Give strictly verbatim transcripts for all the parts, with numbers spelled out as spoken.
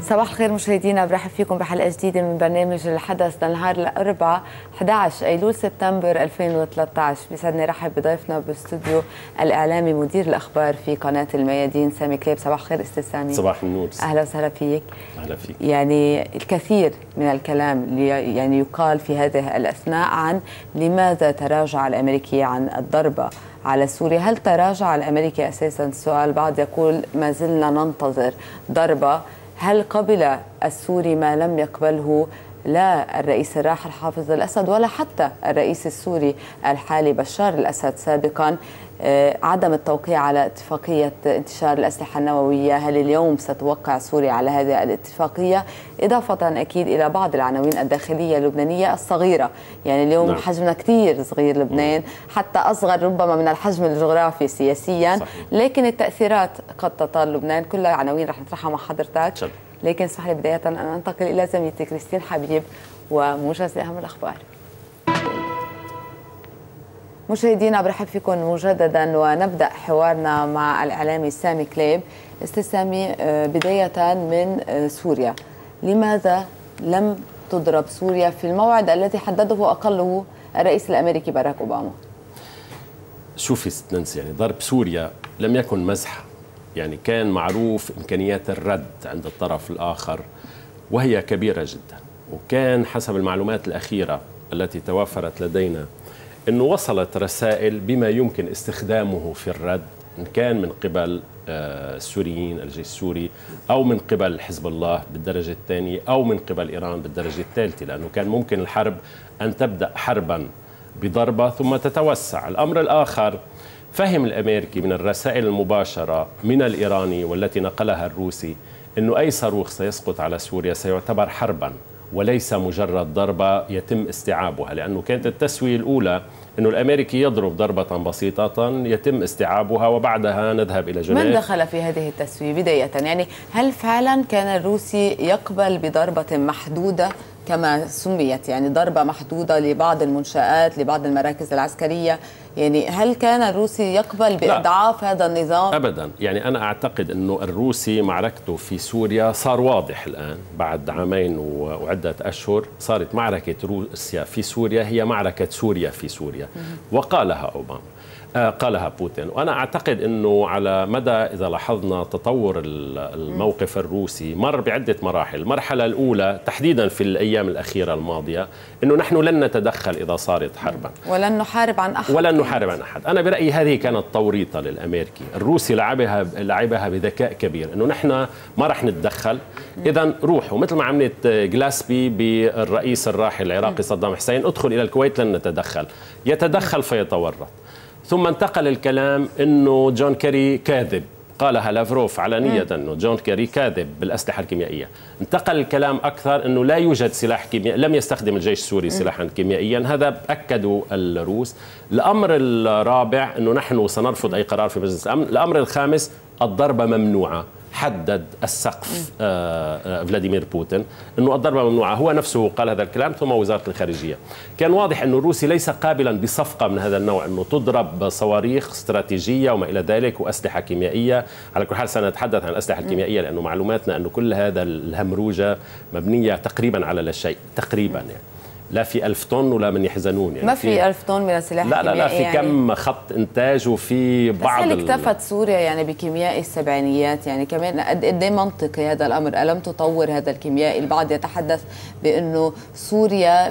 صباح الخير مشاهدينا، برحب فيكم بحلقه جديده من برنامج الحدث لنهار الاربعاء أحد عشر ايلول سبتمبر ألفين وثلاثة عشر. بيسعدني رحب بضيفنا باستوديو الاعلامي مدير الاخبار في قناه الميادين سامي كليب. صباح الخير استاذ سامي. صباح النور. اهلا وسهلا فيك. اهلا فيك. يعني الكثير من الكلام اللي يعني يقال في هذه الاثناء عن لماذا تراجع الامريكي عن الضربه على سوريا. هل تراجع الامريكي اساسا؟ السؤال بعض يقول ما زلنا ننتظر ضربه. هل قبل السوري ما لم يقبله لا الرئيس الراحل حافظ الأسد ولا حتى الرئيس السوري الحالي بشار الأسد سابقا؟ عدم التوقيع على اتفاقية انتشار الأسلحة النووية. هل اليوم ستوقع سوريا على هذه الاتفاقية؟ إضافة أكيد إلى بعض العناوين الداخلية اللبنانية الصغيرة. يعني اليوم نعم. حجمنا كثير صغير لبنان، حتى أصغر ربما من الحجم الجغرافي سياسيا. صحيح. لكن التأثيرات قد تطال لبنان. كلها عناوين رح نطرحها مع حضرتك. شل. لكن اسمح لي بداية أن أنتقل إلى زميلتي كريستين حبيب وموجز لأهم الأخبار. مشاهدينا برحب فيكم مجددا ونبدأ حوارنا مع الإعلامي سامي كليب. استاذ سامي، بداية من سوريا، لماذا لم تضرب سوريا في الموعد الذي حدده أقله الرئيس الأمريكي باراك أوباما؟ شوفي ست نانسي، يعني ضرب سوريا لم يكن مزحة، يعني كان معروف إمكانيات الرد عند الطرف الآخر وهي كبيرة جدا، وكان حسب المعلومات الأخيرة التي توفرت لدينا أنه وصلت رسائل بما يمكن استخدامه في الرد، إن كان من قبل السوريين الجيش السوري أو من قبل حزب الله بالدرجة الثانية أو من قبل إيران بالدرجة الثالثة، لأنه كان ممكن الحرب أن تبدأ حربا بضربة ثم تتوسع. الأمر الآخر، فهم الأمريكي من الرسائل المباشرة من الإيراني والتي نقلها الروسي أنه أي صاروخ سيسقط على سوريا سيعتبر حربا وليس مجرد ضربة يتم استيعابها، لأنه كانت التسوية الأولى أنه الأمريكي يضرب ضربة بسيطة يتم استيعابها وبعدها نذهب إلى جنيف. من دخل في هذه التسوية بداية؟ يعني هل فعلا كان الروسي يقبل بضربة محدودة كما سميت، يعني ضربة محدودة لبعض المنشآت لبعض المراكز العسكرية؟ يعني هل كان الروسي يقبل بإضعاف لا. هذا النظام؟ أبدا. يعني أنا أعتقد أنه الروسي معركته في سوريا صار واضح الآن بعد عامين وعدة أشهر. صارت معركة روسيا في سوريا هي معركة سوريا في سوريا، وقالها أوباما، آه قالها بوتين. وأنا أعتقد أنه على مدى إذا لاحظنا تطور الموقف الروسي مر بعدة مراحل. المرحلة الأولى تحديدا في الأيام الأخيرة الماضية أنه نحن لن نتدخل إذا صارت حربا ولن نحارب عن أحد ولن نحارب عن أحد. أنا برأيي هذه كانت توريطة للأمريكي. الروسي لعبها لعبها بذكاء كبير، أنه نحن ما رح نتدخل، إذا روحوا مثل ما عملت جلاسبي بالرئيس الراحل العراقي صدام حسين، ادخل إلى الكويت لن نتدخل. يتدخل فيتورط. ثم انتقل الكلام أنه جون كيري كاذب، قالها لافروف علنية أنه جون كيري كاذب بالأسلحة الكيميائية. انتقل الكلام أكثر أنه لا يوجد سلاح كيميائي، لم يستخدم الجيش السوري سلاحا كيميائيا، هذا أكدوا الروس. الأمر الرابع أنه نحن سنرفض أي قرار في مجلس الأمن. الأمر الخامس، الضربة ممنوعة. حدد السقف آه آه فلاديمير بوتين أنه الضربة ممنوعة، هو نفسه قال هذا الكلام، ثم وزارة الخارجية. كان واضح أنه الروسي ليس قابلا بصفقة من هذا النوع، أنه تضرب صواريخ استراتيجية وما إلى ذلك وأسلحة كيميائية. على كل حال سنتحدث عن الأسلحة الكيميائية، لأنه معلوماتنا أنه كل هذا الهمروجة مبنية تقريبا على لا شيء، تقريبا يعني لا في ألف طن ولا من يحزنون، يعني ما في ألف طن من السلاح لا لا لا في يعني كم خط إنتاج وفي بعض. بس هل اكتفت سوريا يعني بكيمياء السبعينيات؟ يعني كمان قد ايه منطقي هذا الأمر؟ ألم تطور هذا الكيميائي؟ البعض يتحدث بأنه سوريا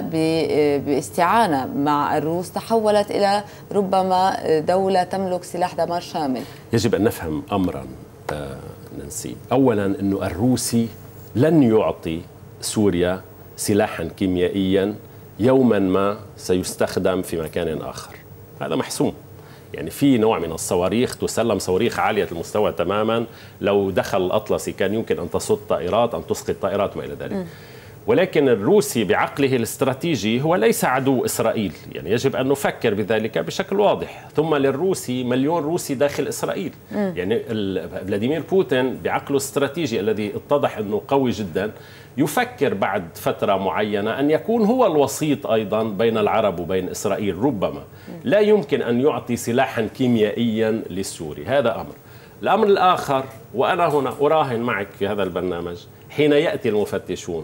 باستعانة مع الروس تحولت إلى ربما دولة تملك سلاح دمار شامل. يجب أن نفهم أمرا آه ننسي، أولا أنه الروسي لن يعطي سوريا سلاحا كيميائيا يوما ما سيستخدم في مكان آخر، هذا محسوم. يعني في نوع من الصواريخ تسلم، صواريخ عالية المستوى تماما، لو دخل الأطلسي كان يمكن أن تصد طائرات، أن تسقط طائرات وإلى ذلك. م. ولكن الروسي بعقله الاستراتيجي هو ليس عدو إسرائيل، يعني يجب أن نفكر بذلك بشكل واضح. ثم للروسي مليون روسي داخل إسرائيل. م. يعني فلاديمير بوتين بعقله الاستراتيجي الذي اتضح أنه قوي جدا يفكر بعد فترة معينة أن يكون هو الوسيط أيضا بين العرب وبين إسرائيل. ربما لا يمكن أن يعطي سلاحا كيميائيا للسوري، هذا أمر. الأمر الآخر، وأنا هنا أراهن معك في هذا البرنامج، حين يأتي المفتشون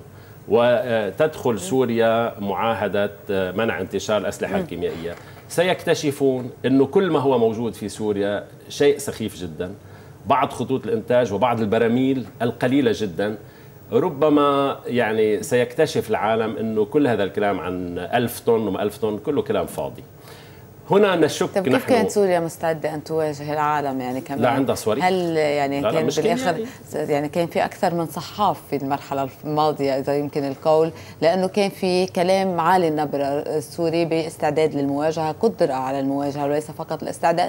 وتدخل سوريا معاهدة منع انتشار الأسلحة الكيميائية، سيكتشفون أنه كل ما هو موجود في سوريا شيء سخيف جدا، بعض خطوط الإنتاج وبعض البراميل القليلة جدا. ربما يعني سيكتشف العالم أنه كل هذا الكلام عن ألف طن وما ألف طن كله كلام فاضي. هنا نشك. طيب كيف كانت سوريا مستعدة أن تواجه العالم يعني كمان؟ لا عندها صواريخ. هل يعني لا كان لا بالآخر يعني. يعني كان في أكثر من صحاف في المرحلة الماضية إذا يمكن القول، لأنه كان في كلام عالي النبرة السوري باستعداد للمواجهة، قدرة على المواجهة وليس فقط الاستعداد،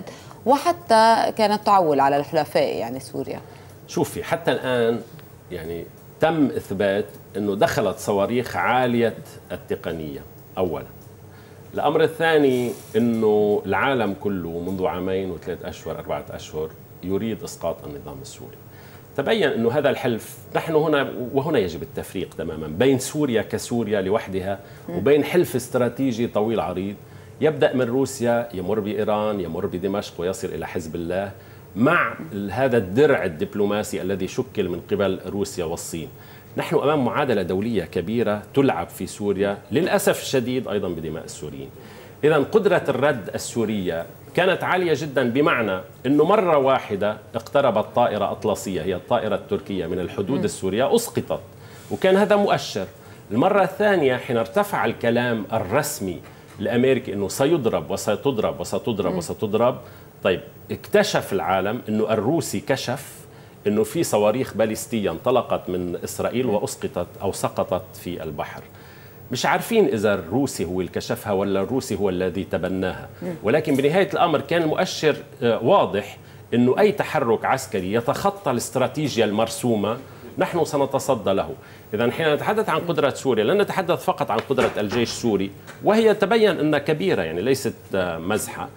وحتى كانت تعول على الحلفاء يعني سوريا. شوفي حتى الآن يعني تم إثبات أنه دخلت صواريخ عالية التقنية أولا. الأمر الثاني أنه العالم كله منذ عامين وثلاث أشهر أربعة أشهر يريد إسقاط النظام السوري. تبين أنه هذا الحلف، نحن هنا وهنا يجب التفريق تماما بين سوريا كسوريا لوحدها وبين حلف استراتيجي طويل عريض يبدأ من روسيا يمر بإيران يمر بدمشق ويصل إلى حزب الله، مع هذا الدرع الدبلوماسي الذي شكل من قبل روسيا والصين. نحن أمام معادلة دولية كبيرة تلعب في سوريا للأسف الشديد أيضا بدماء السوريين. إذن قدرة الرد السورية كانت عالية جدا، بمعنى أنه مرة واحدة اقتربت طائرة أطلسية هي الطائرة التركية من الحدود السورية أسقطت، وكان هذا مؤشر. المرة الثانية حين ارتفع الكلام الرسمي الأمريكي أنه سيضرب وستضرب وستضرب وستضرب، طيب اكتشف العالم أنه الروسي كشف أنه في صواريخ باليستية انطلقت من إسرائيل وأسقطت أو سقطت في البحر. مش عارفين إذا الروسي هو اللي كشفها ولا الروسي هو الذي تبناها، ولكن بنهاية الأمر كان المؤشر واضح أنه أي تحرك عسكري يتخطى الاستراتيجية المرسومة نحن سنتصدى له. إذا حين نتحدث عن قدرة سوريا لن نتحدث فقط عن قدرة الجيش السوري، وهي تبين أنها كبيرة يعني ليست مزحة،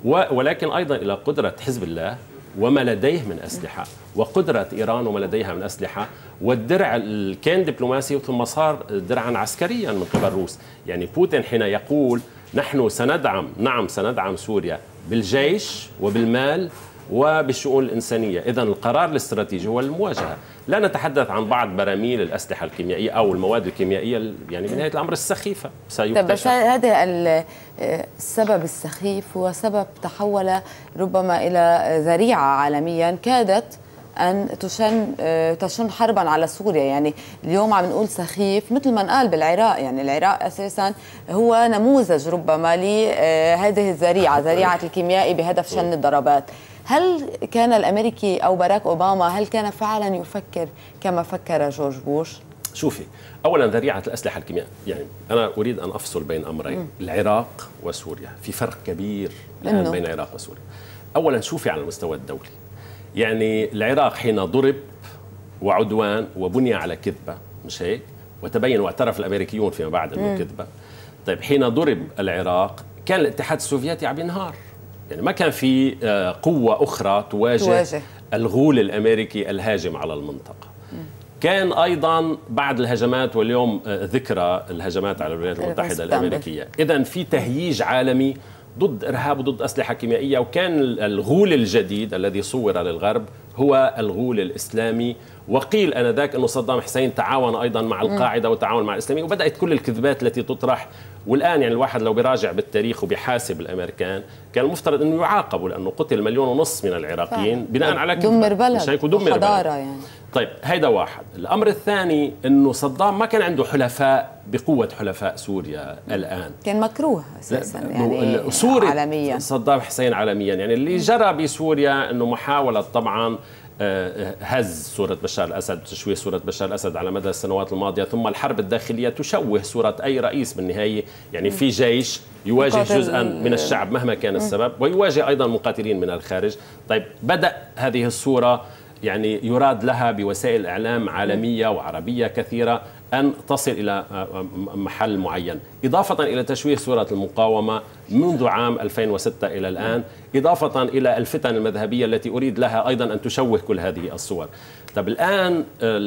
ولكن أيضا إلى قدرة حزب الله وما لديه من أسلحة، وقدرة إيران وما لديها من أسلحة، والدرع كان دبلوماسي ثم صار درعا عسكريا من قبل الروس. يعني بوتين حين يقول نحن سندعم، نعم سندعم سوريا بالجيش وبالمال وبالشؤون الإنسانية، إذن القرار الاستراتيجي هو المواجهة. لا نتحدث عن بعض براميل الأسلحة الكيميائية أو المواد الكيميائية يعني بنهاية الأمر السخيفة سيكتشف. بس هذا السبب السخيف هو سبب تحول ربما إلى ذريعة عالميا كادت أن تشن تشن حربا على سوريا. يعني اليوم عم نقول سخيف مثل ما قال بالعراق، يعني العراق أساسا هو نموذج ربما لهذه الذريعة، ذريعة الكيميائي بهدف شن الضربات. هل كان الأمريكي أو باراك أوباما هل كان فعلا يفكر كما فكر جورج بوش؟ شوفي، أولا ذريعة الأسلحة الكيميائية، يعني أنا أريد أن أفصل بين أمرين، م. العراق وسوريا في فرق كبير الآن بين العراق وسوريا. أولا شوفي على المستوى الدولي، يعني العراق حين ضرب وعدوان وبني على كذبة، مش هيك؟ وتبين واعترف الأمريكيون فيما بعد أنه كذبة. طيب حين ضرب العراق كان الاتحاد السوفيتي عم ينهار، يعني ما كان في قوة أخرى تواجه, تواجه. الغول الأمريكي الهاجم على المنطقة. م. كان أيضا بعد الهجمات، واليوم ذكرى الهجمات على الولايات المتحدة الأمريكية، إذن في تهييج عالمي ضد إرهاب وضد أسلحة كيميائية. وكان الغول الجديد الذي صور للغرب هو الغول الإسلامي، وقيل أنذاك أنه صدام حسين تعاون أيضا مع القاعدة وتعاون مع الإسلاميين، وبدأت كل الكذبات التي تطرح. والآن يعني الواحد لو بيراجع بالتاريخ وبيحاسب الأمريكان كان المفترض أنه يعاقبوا، لأنه قتل مليون ونص من العراقيين بناء على كذبة، دمر بلد ودمر حضارة يعني. طيب هيدا واحد. الأمر الثاني أنه صدام ما كان عنده حلفاء بقوة حلفاء سوريا الآن، كان مكروه أساسا يعني سوريا عالميا. صدام حسين عالميا، يعني اللي جرى بسوريا أنه محاولة طبعا هز صورة بشار الأسد وتشويه صورة بشار الأسد على مدى السنوات الماضية، ثم الحرب الداخلية تشوه صورة أي رئيس بالنهاية. يعني في جيش يواجه جزءا من الشعب مهما كان السبب، ويواجه أيضا مقاتلين من الخارج. طيب بدأ هذه الصورة يعني يراد لها بوسائل إعلام عالمية وعربية كثيرة أن تصل إلى محل معين، إضافة إلى تشويه صورة المقاومة منذ عام ألفين وستة إلى الآن، إضافة إلى الفتن المذهبية التي أريد لها أيضا أن تشوه كل هذه الصور. طب الآن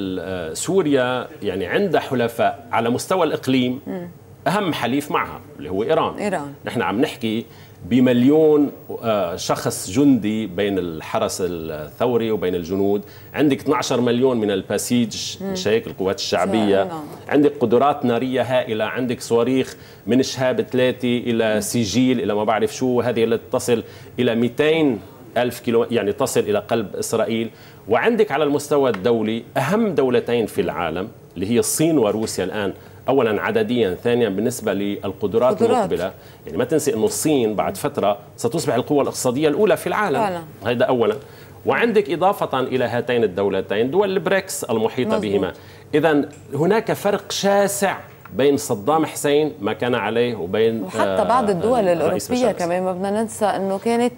سوريا يعني عندها حلفاء على مستوى الإقليم، أهم حليف معها اللي هو إيران. إيران. نحن عم نحكي بمليون شخص جندي بين الحرس الثوري وبين الجنود، عندك اثني عشر مليون من الباسيج مش هيك القوات الشعبية، عندك قدرات نارية هائلة، عندك صواريخ من شهاب ثلاثة إلى سجيل إلى ما بعرف شو، هذه التي تصل إلى مئتين ألف كيلو، يعني تصل إلى قلب إسرائيل. وعندك على المستوى الدولي أهم دولتين في العالم اللي هي الصين وروسيا الآن، اولا عدديا، ثانيا بالنسبه للقدرات قدرات. المقبله، يعني ما تنسي انه الصين بعد فتره ستصبح القوه الاقتصاديه الاولى في العالم، هذا اولا. وعندك اضافه الى هاتين الدولتين دول البريكس المحيطه مزبوط. بهما. اذا هناك فرق شاسع بين صدام حسين ما كان عليه وبين وحتى بعض الدول الأوروبية كمان ما بدنا ننسى أنه كانت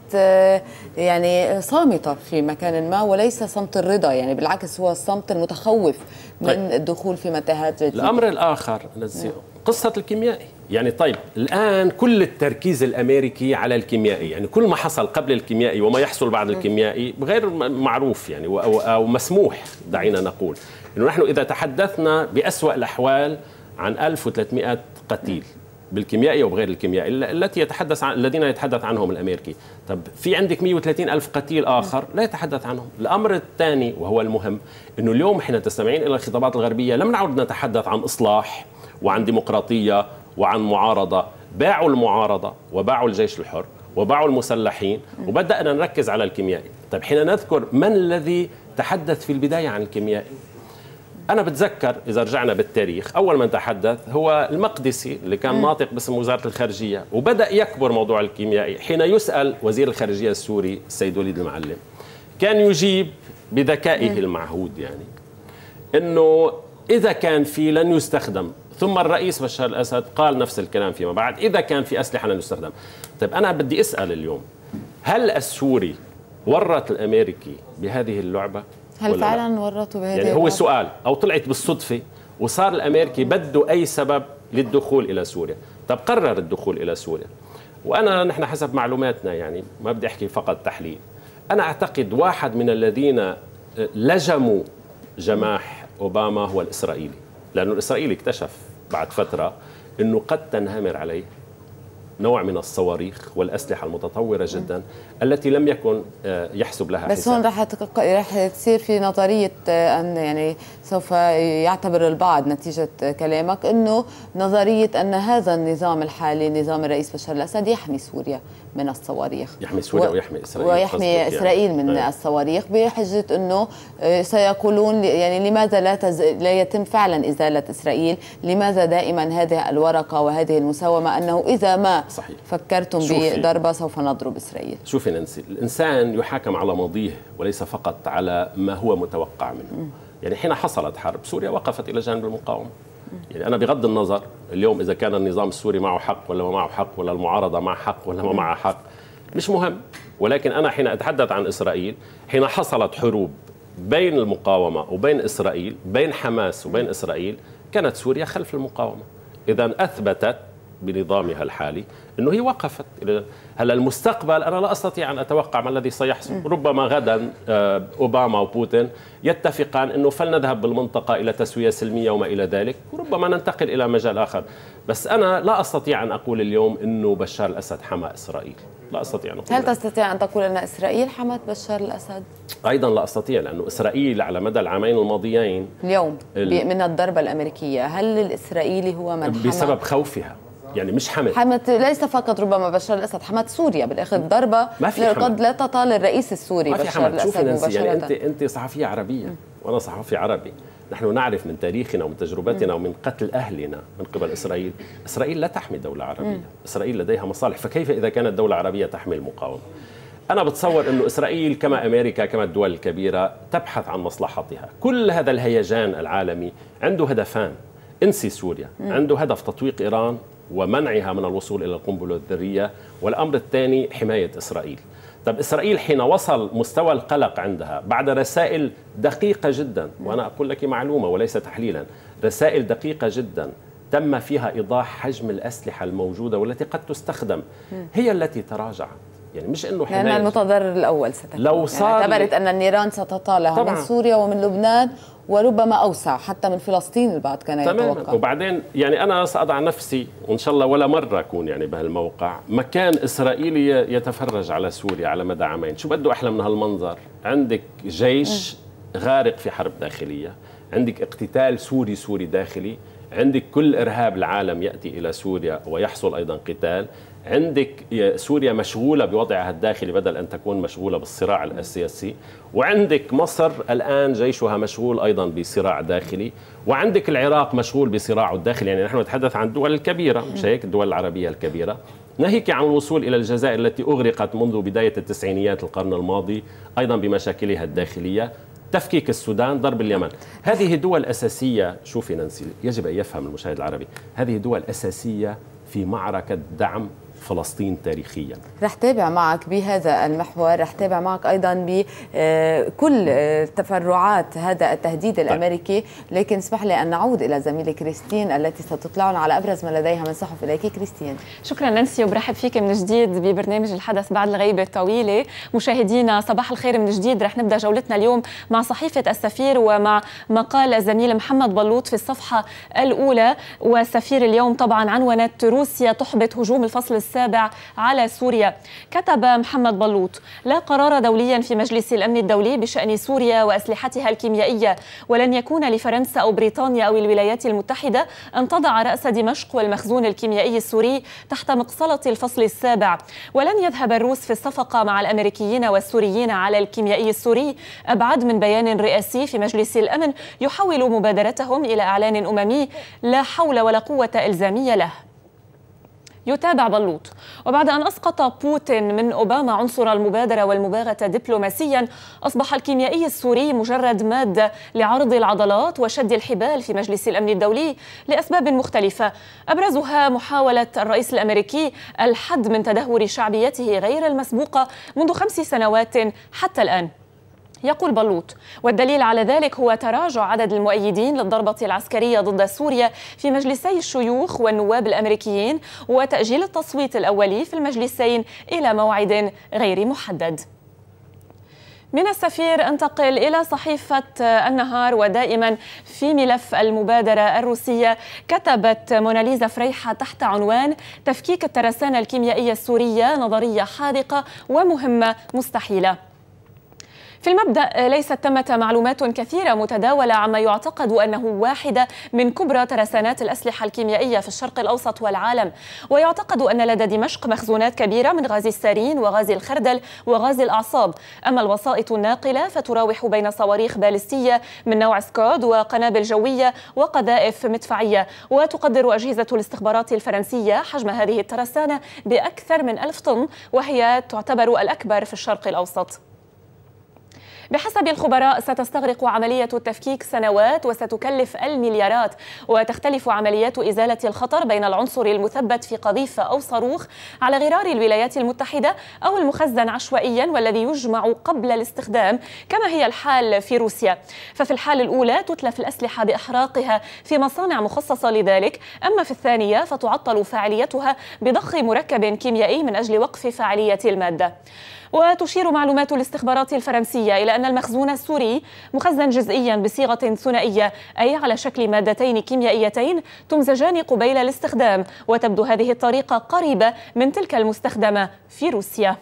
يعني صامتة في مكان ما، وليس صمت الرضا، يعني بالعكس هو الصمت المتخوف من طيب. الدخول في متاهات جديدة. الأمر الآخر قصة الكيميائي، يعني طيب الآن كل التركيز الأمريكي على الكيميائي، يعني كل ما حصل قبل الكيميائي وما يحصل بعد الكيميائي غير معروف يعني أو مسموح. دعينا نقول أنه نحن إذا تحدثنا بأسوأ الأحوال عن ألف وثلاثمئة قتيل بالكيميائي وبغير الكيميائي التي يتحدث عن الذين يتحدث عنهم الأمريكي. طب في عندك مئة وثلاثين ألف قتيل آخر لا يتحدث عنهم. الأمر الثاني وهو المهم أنه اليوم حين تستمعين إلى الخطابات الغربية لم نعد نتحدث عن إصلاح وعن ديمقراطية وعن معارضة. باعوا المعارضة وباعوا الجيش الحر وباعوا المسلحين وبدأنا نركز على الكيميائي. طيب حين نذكر من الذي تحدث في البداية عن الكيميائي، أنا بتذكر إذا رجعنا بالتاريخ أول من تحدث هو المقدسي اللي كان ناطق باسم وزارة الخارجية، وبدأ يكبر موضوع الكيميائي حين يسأل وزير الخارجية السوري السيد وليد المعلم، كان يجيب بذكائه المعهود يعني إنه إذا كان في لن يستخدم، ثم الرئيس بشار الأسد قال نفس الكلام فيما بعد، إذا كان في أسلحة لن يستخدم. طيب أنا بدي أسأل اليوم، هل السوري ورط الأمريكي بهذه اللعبة؟ هل فعلا ورطوا بهذه يعني هو سؤال، أو طلعت بالصدفة وصار الأمريكي بده أي سبب للدخول إلى سوريا؟ طب قرر الدخول إلى سوريا، وأنا نحن حسب معلوماتنا يعني ما بدي أحكي فقط تحليل، أنا أعتقد واحد من الذين لجموا جماح أوباما هو الإسرائيلي، لأنه الإسرائيلي اكتشف بعد فترة أنه قد تنهمر عليه نوع من الصواريخ والأسلحة المتطورة جدا التي لم يكن يحسب لها بس حساب. هون رح رح تصير في نظرية أن يعني سوف يعتبر البعض نتيجة كلامك أنه نظرية أن هذا النظام الحالي نظام الرئيس بشار الأسد يحمي سوريا من الصواريخ، يحمي سوريا و... ويحمي إسرائيل ويحمي إسرائيل يعني. من أي. الصواريخ، بحجة أنه سيقولون يعني لماذا لا, تز... لا يتم فعلا إزالة إسرائيل، لماذا دائما هذه الورقة وهذه المساومة أنه إذا ما صحيح. فكرتم بضربة سوف نضرب إسرائيل. شوفي نانسي، الإنسان يحاكم على ماضيه وليس فقط على ما هو متوقع منه. م. يعني حين حصلت حرب سوريا وقفت إلى جانب المقاومة. يعني أنا بغض النظر اليوم إذا كان النظام السوري معه حق ولا ما معه حق، ولا المعارضة مع حق ولا ما معها حق، مش مهم. ولكن أنا حين أتحدث عن إسرائيل، حين حصلت حروب بين المقاومة وبين إسرائيل، بين حماس وبين إسرائيل، كانت سوريا خلف المقاومة. إذن أثبتت بنظامها الحالي أنه هي وقفت. هلا المستقبل أنا لا أستطيع أن أتوقع ما الذي سيحصل. ربما غدا أوباما وبوتين يتفقان أنه فلنذهب بالمنطقة إلى تسوية سلمية وما إلى ذلك، وربما ننتقل إلى مجال آخر. بس أنا لا أستطيع أن أقول اليوم أنه بشار الأسد حمى إسرائيل، لا أستطيع أن أقول. هل تستطيع أن تقول أن إسرائيل حمت بشار الأسد؟ أيضا لا أستطيع، لأنه إسرائيل على مدى العامين الماضيين اليوم من الضربة الأمريكية، هل الإسرائيلي هو من حمى؟ بسبب خوفها، يعني مش حمت حمت ليس فقط ربما بشار الأسد، حمت سوريا بالآخر. ضربة قد لا تطال الرئيس السوري بشار الأسد مباشرة. يعني أنت أنت صحفية عربية م. وأنا صحفي عربي، نحن نعرف من تاريخنا ومن تجربتنا م. ومن قتل أهلنا من قبل إسرائيل. إسرائيل لا تحمي دولة عربية، م. إسرائيل لديها مصالح، فكيف إذا كانت دولة عربية تحمي المقاومة؟ أنا بتصور أنه إسرائيل كما أمريكا كما الدول الكبيرة تبحث عن مصلحتها. كل هذا الهيجان العالمي عنده هدفان، انسي سوريا، م. عنده هدف تطويق إيران ومنعها من الوصول إلى القنبلة الذرية، والأمر الثاني حماية إسرائيل. طب إسرائيل حين وصل مستوى القلق عندها بعد رسائل دقيقة جدا، وأنا أقول لك معلومة وليس تحليلا، رسائل دقيقة جدا تم فيها إيضاح حجم الأسلحة الموجودة والتي قد تستخدم، هي التي تراجعت. يعني مش انه حمايه، لان المتضرر الاول ستكون لو صار يعني اعتبرت ان النيران ستطالها طبعا من سوريا ومن لبنان وربما اوسع حتى من فلسطين البعض كان يتوقع. وبعدين يعني انا ساضع نفسي وان شاء الله ولا مره اكون يعني بهالموقع مكان اسرائيلي يتفرج على سوريا على مدى عامين، شو بده احلى من هالمنظر؟ عندك جيش غارق في حرب داخليه، عندك اقتتال سوري سوري داخلي، عندك كل إرهاب العالم يأتي إلى سوريا ويحصل أيضا قتال، عندك سوريا مشغولة بوضعها الداخلي بدل أن تكون مشغولة بالصراع السياسي، وعندك مصر الآن جيشها مشغول أيضا بصراع داخلي، وعندك العراق مشغول بصراعه الداخلي. يعني نحن نتحدث عن الدول الكبيرة مش هيك؟ الدول العربية الكبيرة، ناهيك عن الوصول إلى الجزائر التي أغرقت منذ بداية التسعينيات القرن الماضي أيضا بمشاكلها الداخلية، تفكيك السودان، ضرب اليمن. هذه دول أساسية. شوفي نانسي، يجب أن يفهم المشاهد العربي، هذه دول أساسية في معركة دعم فلسطين تاريخيا. رح تابع معك بهذا المحور، رح تابع معك أيضا بكل تفرعات هذا التهديد الأمريكي، لكن اسمح لي أن نعود إلى زميلة كريستين التي ستطلعنا على أبرز ما لديها من صحف. إليك كريستين. شكرا نانسي، وبرحب فيك من جديد ببرنامج الحدث بعد الغيبة الطويلة. مشاهدينا صباح الخير من جديد. رح نبدأ جولتنا اليوم مع صحيفة السفير ومع مقال الزميل محمد بلوط في الصفحة الأولى. وسفير اليوم طبعا عنونت روسيا تحبط هجوم الفصل السابع على سوريا. كتب محمد بلوط: لا قرار دوليا في مجلس الأمن الدولي بشأن سوريا وأسلحتها الكيميائية، ولن يكون لفرنسا أو بريطانيا أو الولايات المتحدة أن تضع رأس دمشق والمخزون الكيميائي السوري تحت مقصلة الفصل السابع، ولن يذهب الروس في الصفقة مع الأمريكيين والسوريين على الكيميائي السوري أبعد من بيان رئاسي في مجلس الأمن يحول مبادرتهم إلى إعلان أممي لا حول ولا قوة إلزامية له. يتابع بلوط: وبعد أن أسقط بوتين من أوباما عنصر المبادرة والمباغتة دبلوماسيا، أصبح الكيميائي السوري مجرد مادة لعرض العضلات وشد الحبال في مجلس الأمن الدولي لأسباب مختلفة، أبرزها محاولة الرئيس الأمريكي الحد من تدهور شعبيته غير المسبوقة منذ خمس سنوات حتى الآن. يقول بلوط: والدليل على ذلك هو تراجع عدد المؤيدين للضربة العسكرية ضد سوريا في مجلسي الشيوخ والنواب الأمريكيين، وتأجيل التصويت الأولي في المجلسين إلى موعد غير محدد. من السفير انتقل إلى صحيفة النهار، ودائما في ملف المبادرة الروسية. كتبت موناليزا فريحة تحت عنوان: تفكيك الترسانة الكيميائية السورية نظرية حاذقة ومهمة مستحيلة. في المبدأ ليست ثمة معلومات كثيرة متداولة عما يعتقد أنه واحدة من كبرى ترسانات الأسلحة الكيميائية في الشرق الأوسط والعالم، ويعتقد أن لدى دمشق مخزونات كبيرة من غاز السارين وغاز الخردل وغاز الأعصاب. أما الوسائط الناقلة فتراوح بين صواريخ باليستية من نوع سكود وقنابل جوية وقذائف مدفعية. وتقدر أجهزة الاستخبارات الفرنسية حجم هذه الترسانة بأكثر من ألف طن، وهي تعتبر الأكبر في الشرق الأوسط. بحسب الخبراء ستستغرق عملية التفكيك سنوات وستكلف المليارات، وتختلف عمليات إزالة الخطر بين العنصر المثبت في قذيفة أو صاروخ على غرار الولايات المتحدة أو المخزن عشوائيا والذي يجمع قبل الاستخدام كما هي الحال في روسيا. ففي الحال الأولى تتلف الأسلحة بإحراقها في مصانع مخصصة لذلك، أما في الثانية فتعطل فاعليتها بضخ مركب كيميائي من أجل وقف فاعلية المادة. وتشير معلومات الاستخبارات الفرنسية إلى أن المخزون السوري مخزن جزئيا بصيغة ثنائية، أي على شكل مادتين كيميائيتين تمزجان قبيل الاستخدام، وتبدو هذه الطريقة قريبة من تلك المستخدمة في روسيا.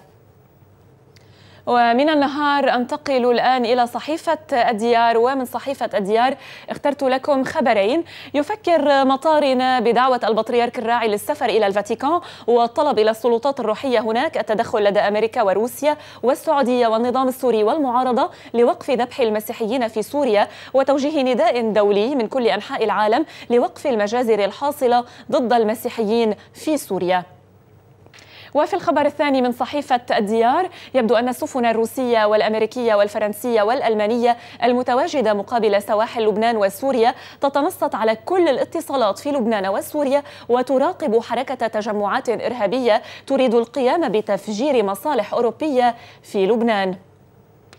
ومن النهار أنتقل الآن إلى صحيفة الديار، ومن صحيفة الديار اخترت لكم خبرين. يفكر مطارنا بدعوة البطريرك الراعي للسفر إلى الفاتيكان والطلب إلى السلطات الروحية هناك التدخل لدى أمريكا وروسيا والسعودية والنظام السوري والمعارضة لوقف ذبح المسيحيين في سوريا، وتوجيه نداء دولي من كل أنحاء العالم لوقف المجازر الحاصلة ضد المسيحيين في سوريا. وفي الخبر الثاني من صحيفة الديار، يبدو أن السفن الروسية والأمريكية والفرنسية والألمانية المتواجدة مقابل سواحل لبنان وسوريا تتنصت على كل الاتصالات في لبنان وسوريا، وتراقب حركة تجمعات إرهابية تريد القيام بتفجير مصالح أوروبية في لبنان.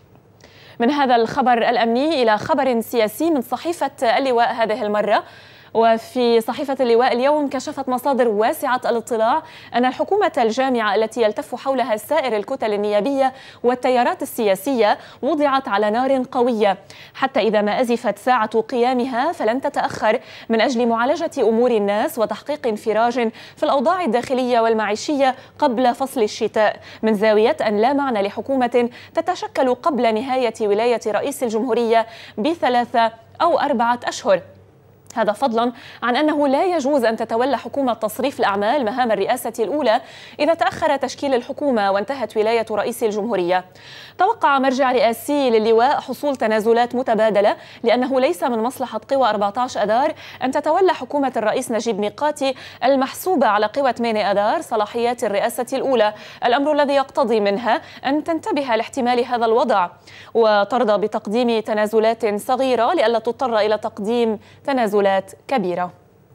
من هذا الخبر الأمني إلى خبر سياسي من صحيفة اللواء هذه المرة، وفي صحيفة اللواء اليوم كشفت مصادر واسعة الاطلاع أن الحكومة الجامعة التي يلتف حولها سائر الكتل النيابية والتيارات السياسية وضعت على نار قوية، حتى إذا ما أزفت ساعة قيامها فلن تتأخر من أجل معالجة أمور الناس وتحقيق انفراج في الأوضاع الداخلية والمعيشية قبل فصل الشتاء، من زاوية أن لا معنى لحكومة تتشكل قبل نهاية ولاية رئيس الجمهورية بثلاثة أو أربعة أشهر. هذا فضلا عن أنه لا يجوز أن تتولى حكومة تصريف الأعمال مهام الرئاسة الأولى إذا تأخر تشكيل الحكومة وانتهت ولاية رئيس الجمهورية. توقع مرجع رئاسي للواء حصول تنازلات متبادلة لأنه ليس من مصلحة قوى أربعة عشر أذار أن تتولى حكومة الرئيس نجيب ميقاتي المحسوبة على قوى ثمانية أذار صلاحيات الرئاسة الأولى، الأمر الذي يقتضي منها أن تنتبه لاحتمال هذا الوضع وترضى بتقديم تنازلات صغيرة لئلا تضطر إلى تقديم تنازلات كبيرة.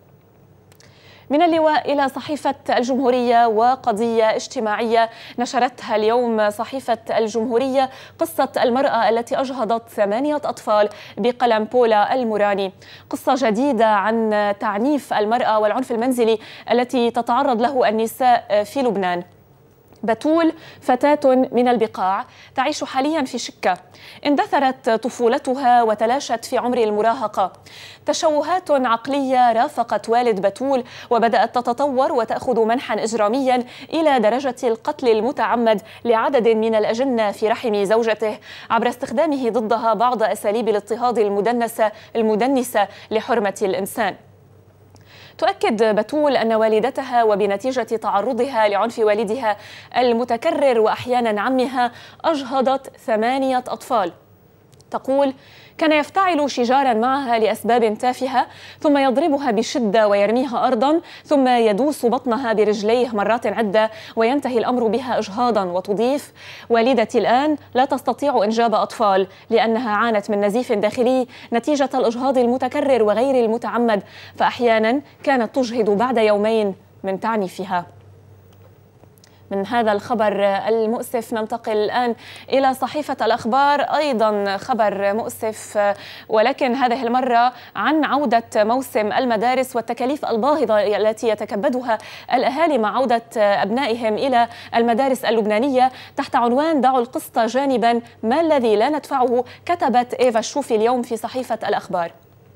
من اللواء إلى صحيفة الجمهورية وقضية اجتماعية نشرتها اليوم صحيفة الجمهورية، قصة المرأة التي أجهضت ثمانية أطفال بقلم بولا الموراني، قصة جديدة عن تعنيف المرأة والعنف المنزلي التي تتعرض له النساء في لبنان. بتول فتاة من البقاع تعيش حاليا في شكة، اندثرت طفولتها وتلاشت في عمر المراهقة. تشوهات عقلية رافقت والد بتول وبدأت تتطور وتأخذ منحا إجراميا إلى درجة القتل المتعمد لعدد من الأجنة في رحم زوجته عبر استخدامه ضدها بعض أساليب الاضطهاد المدنسة المدنسة لحرمة الإنسان. تؤكد بتول أن والدتها وبنتيجة تعرضها لعنف والدها المتكرر وأحيانا عمها أجهضت ثمانية أطفال. تقول: كان يفتعل شجارا معها لأسباب تافهة، ثم يضربها بشدة ويرميها أرضا، ثم يدوس بطنها برجليه مرات عدة وينتهي الأمر بها إجهاضا. وتضيف: والدتي الآن لا تستطيع إنجاب أطفال لأنها عانت من نزيف داخلي نتيجة الإجهاض المتكرر وغير المتعمد، فأحيانا كانت تجهض بعد يومين من تعنيفها. من هذا الخبر المؤسف ننتقل الآن إلى صحيفة الأخبار، أيضا خبر مؤسف ولكن هذه المرة عن عودة موسم المدارس والتكاليف الباهظة التي يتكبدها الأهالي مع عودة أبنائهم إلى المدارس اللبنانية تحت عنوان دعوا القسط جانبا ما الذي لا ندفعه، كتبت إيفا الشوفي اليوم في صحيفة الأخبار.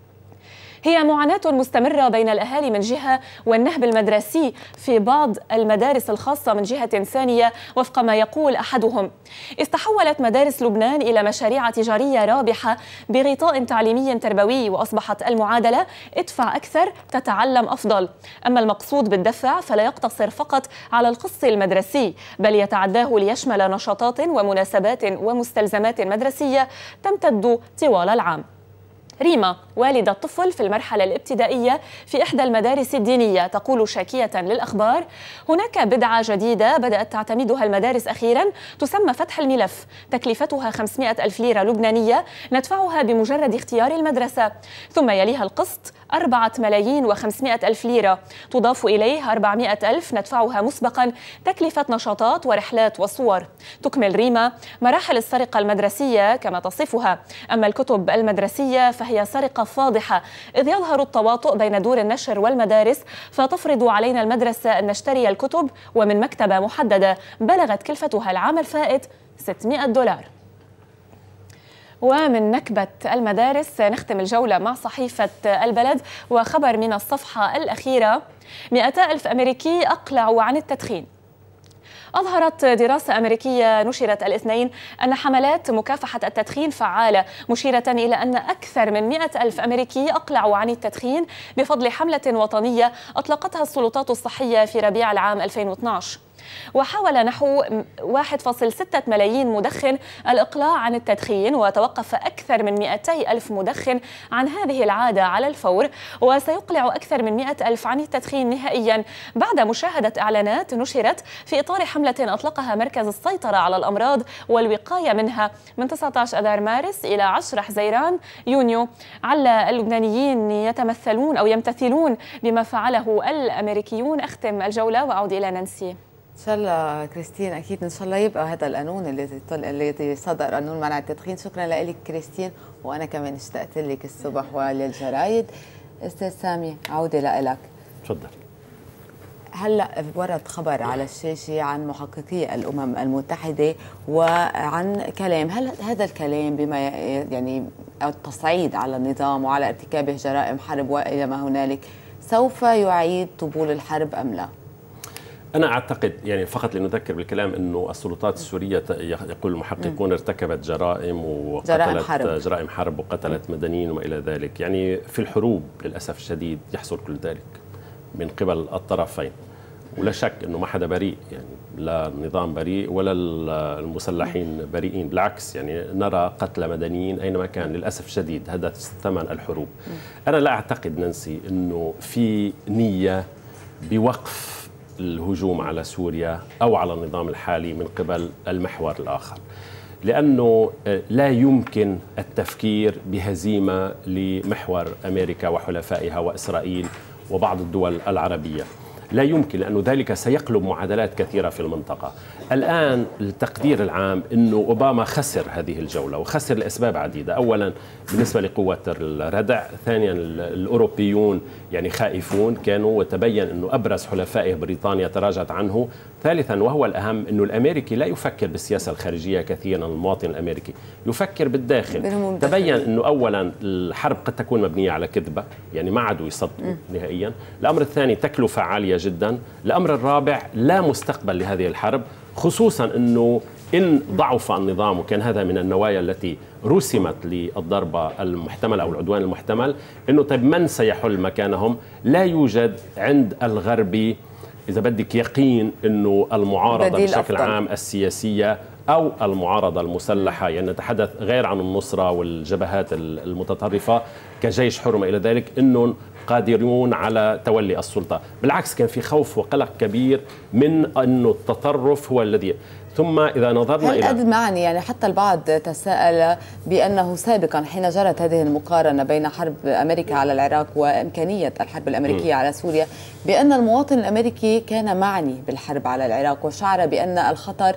هي معاناة مستمرة بين الأهالي من جهة والنهب المدرسي في بعض المدارس الخاصة من جهة ثانية، وفق ما يقول أحدهم: استحولت مدارس لبنان إلى مشاريع تجارية رابحة بغطاء تعليمي تربوي، وأصبحت المعادلة ادفع أكثر تتعلم أفضل. أما المقصود بالدفع فلا يقتصر فقط على القسط المدرسي، بل يتعداه ليشمل نشاطات ومناسبات ومستلزمات مدرسية تمتد طوال العام. ريما والدة طفل في المرحلة الابتدائية في إحدى المدارس الدينية تقول شاكية للأخبار: هناك بدعة جديدة بدأت تعتمدها المدارس أخيرا تسمى فتح الملف، تكلفتها خمسمائة ألف ليرة لبنانية ندفعها بمجرد اختيار المدرسة، ثم يليها القسط أربعة ملايين وخمسمائة ألف ليرة، تضاف إليه أربعمائة ألف ندفعها مسبقا تكلفة نشاطات ورحلات وصور. تكمل ريما: مراحل السرقة المدرسية كما تصفها، أما الكتب المدرسية فهي سرقة فاضحة، إذ يظهر التواطؤ بين دور النشر والمدارس فتفرض علينا المدرسة أن نشتري الكتب ومن مكتبة محددة بلغت كلفتها العام الفائت ستمائة دولار. ومن نكبة المدارس نختم الجولة مع صحيفة البلد وخبر من الصفحة الأخيرة: مئتا ألف أمريكي أقلعوا عن التدخين. أظهرت دراسة أمريكية نشرت الاثنين أن حملات مكافحة التدخين فعالة، مشيرة إلى أن أكثر من مئة ألف أمريكي أقلعوا عن التدخين بفضل حملة وطنية أطلقتها السلطات الصحية في ربيع العام ألفين واثني عشر. وحاول نحو واحد فاصلة ستة ملايين مدخن الإقلاع عن التدخين، وتوقف أكثر من مئتي ألف مدخن عن هذه العادة على الفور، وسيقلع أكثر من مئة ألف عن التدخين نهائيا بعد مشاهدة إعلانات نشرت في إطار حملة أطلقها مركز السيطرة على الأمراض والوقاية منها من تسعة عشر أذار مارس إلى عشرة حزيران يونيو. عل اللبنانيين يتمثلون أو يمتثلون بما فعله الأمريكيون. أختم الجولة وأعود إلى نانسي. ان شاء الله كريستين، اكيد ان شاء الله يبقى هذا القانون اللي الذي صدر، قانون منع التدخين. شكرا لك كريستين، وانا كمان اشتقت لك الصبح وللجرايد. استاذ سامي عودة لك. تفضل. هلا ورد خبر على الشاشه عن محققي الامم المتحده وعن كلام، هل هذا الكلام بما يعني التصعيد على النظام وعلى ارتكابه جرائم حرب والى ما هنالك سوف يعيد طبول الحرب ام لا؟ أنا أعتقد يعني فقط لنذكر بالكلام أنه السلطات السورية يقول المحققون ارتكبت جرائم وقتلت جرائم حرب, جرائم حرب وقتلت مدنيين وما إلى ذلك. يعني في الحروب للأسف الشديد يحصل كل ذلك من قبل الطرفين، ولا شك أنه ما حدا بريء، يعني لا النظام بريء ولا المسلحين بريئين، بالعكس يعني نرى قتل مدنيين أينما كان للأسف الشديد. هذا ثمن الحروب. أنا لا أعتقد نانسي أنه في نية بوقف الهجوم على سوريا أو على النظام الحالي من قبل المحور الآخر، لأنه لا يمكن التفكير بهزيمة لمحور أمريكا وحلفائها وإسرائيل وبعض الدول العربية، لا يمكن، لأنه ذلك سيقلب معادلات كثيرة في المنطقة. الآن التقدير العام أنه أوباما خسر هذه الجولة، وخسر لأسباب عديدة. أولا بالنسبة لقوة الردع، ثانيا الأوروبيون يعني خائفون كانوا، وتبين أنه أبرز حلفائه بريطانيا تراجعت عنه. ثالثا وهو الأهم أنه الأمريكي لا يفكر بالسياسة الخارجية كثيرا، المواطن الأمريكي يفكر بالداخل. تبين أنه أولا الحرب قد تكون مبنية على كذبة، يعني ما عادوا يصدقوا نهائيا. الأمر الثاني تكلفة عالية جدا. الأمر الرابع لا مستقبل لهذه الحرب، خصوصا أنه إن ضعف النظام، وكان هذا من النوايا التي رسمت للضربة المحتملة أو العدوان المحتمل، أنه طيب من سيحل مكانهم؟ لا يوجد عند الغربي إذا بدك يقين أنه المعارضة بشكل أفضل. عام السياسية أو المعارضة المسلحة، يعني نتحدث غير عن النصرة والجبهات المتطرفة كجيش حر وما إلى ذلك، أنهم قادرون على تولي السلطة. بالعكس كان في خوف وقلق كبير من أنه التطرف هو الذي. ثم إذا نظرنا هل إلى هل معني يعني حتى البعض تساءل بأنه سابقا حين جرت هذه المقارنة بين حرب أمريكا على العراق وإمكانية الحرب الأمريكية م. على سوريا، بأن المواطن الأمريكي كان معني بالحرب على العراق وشعر بأن الخطر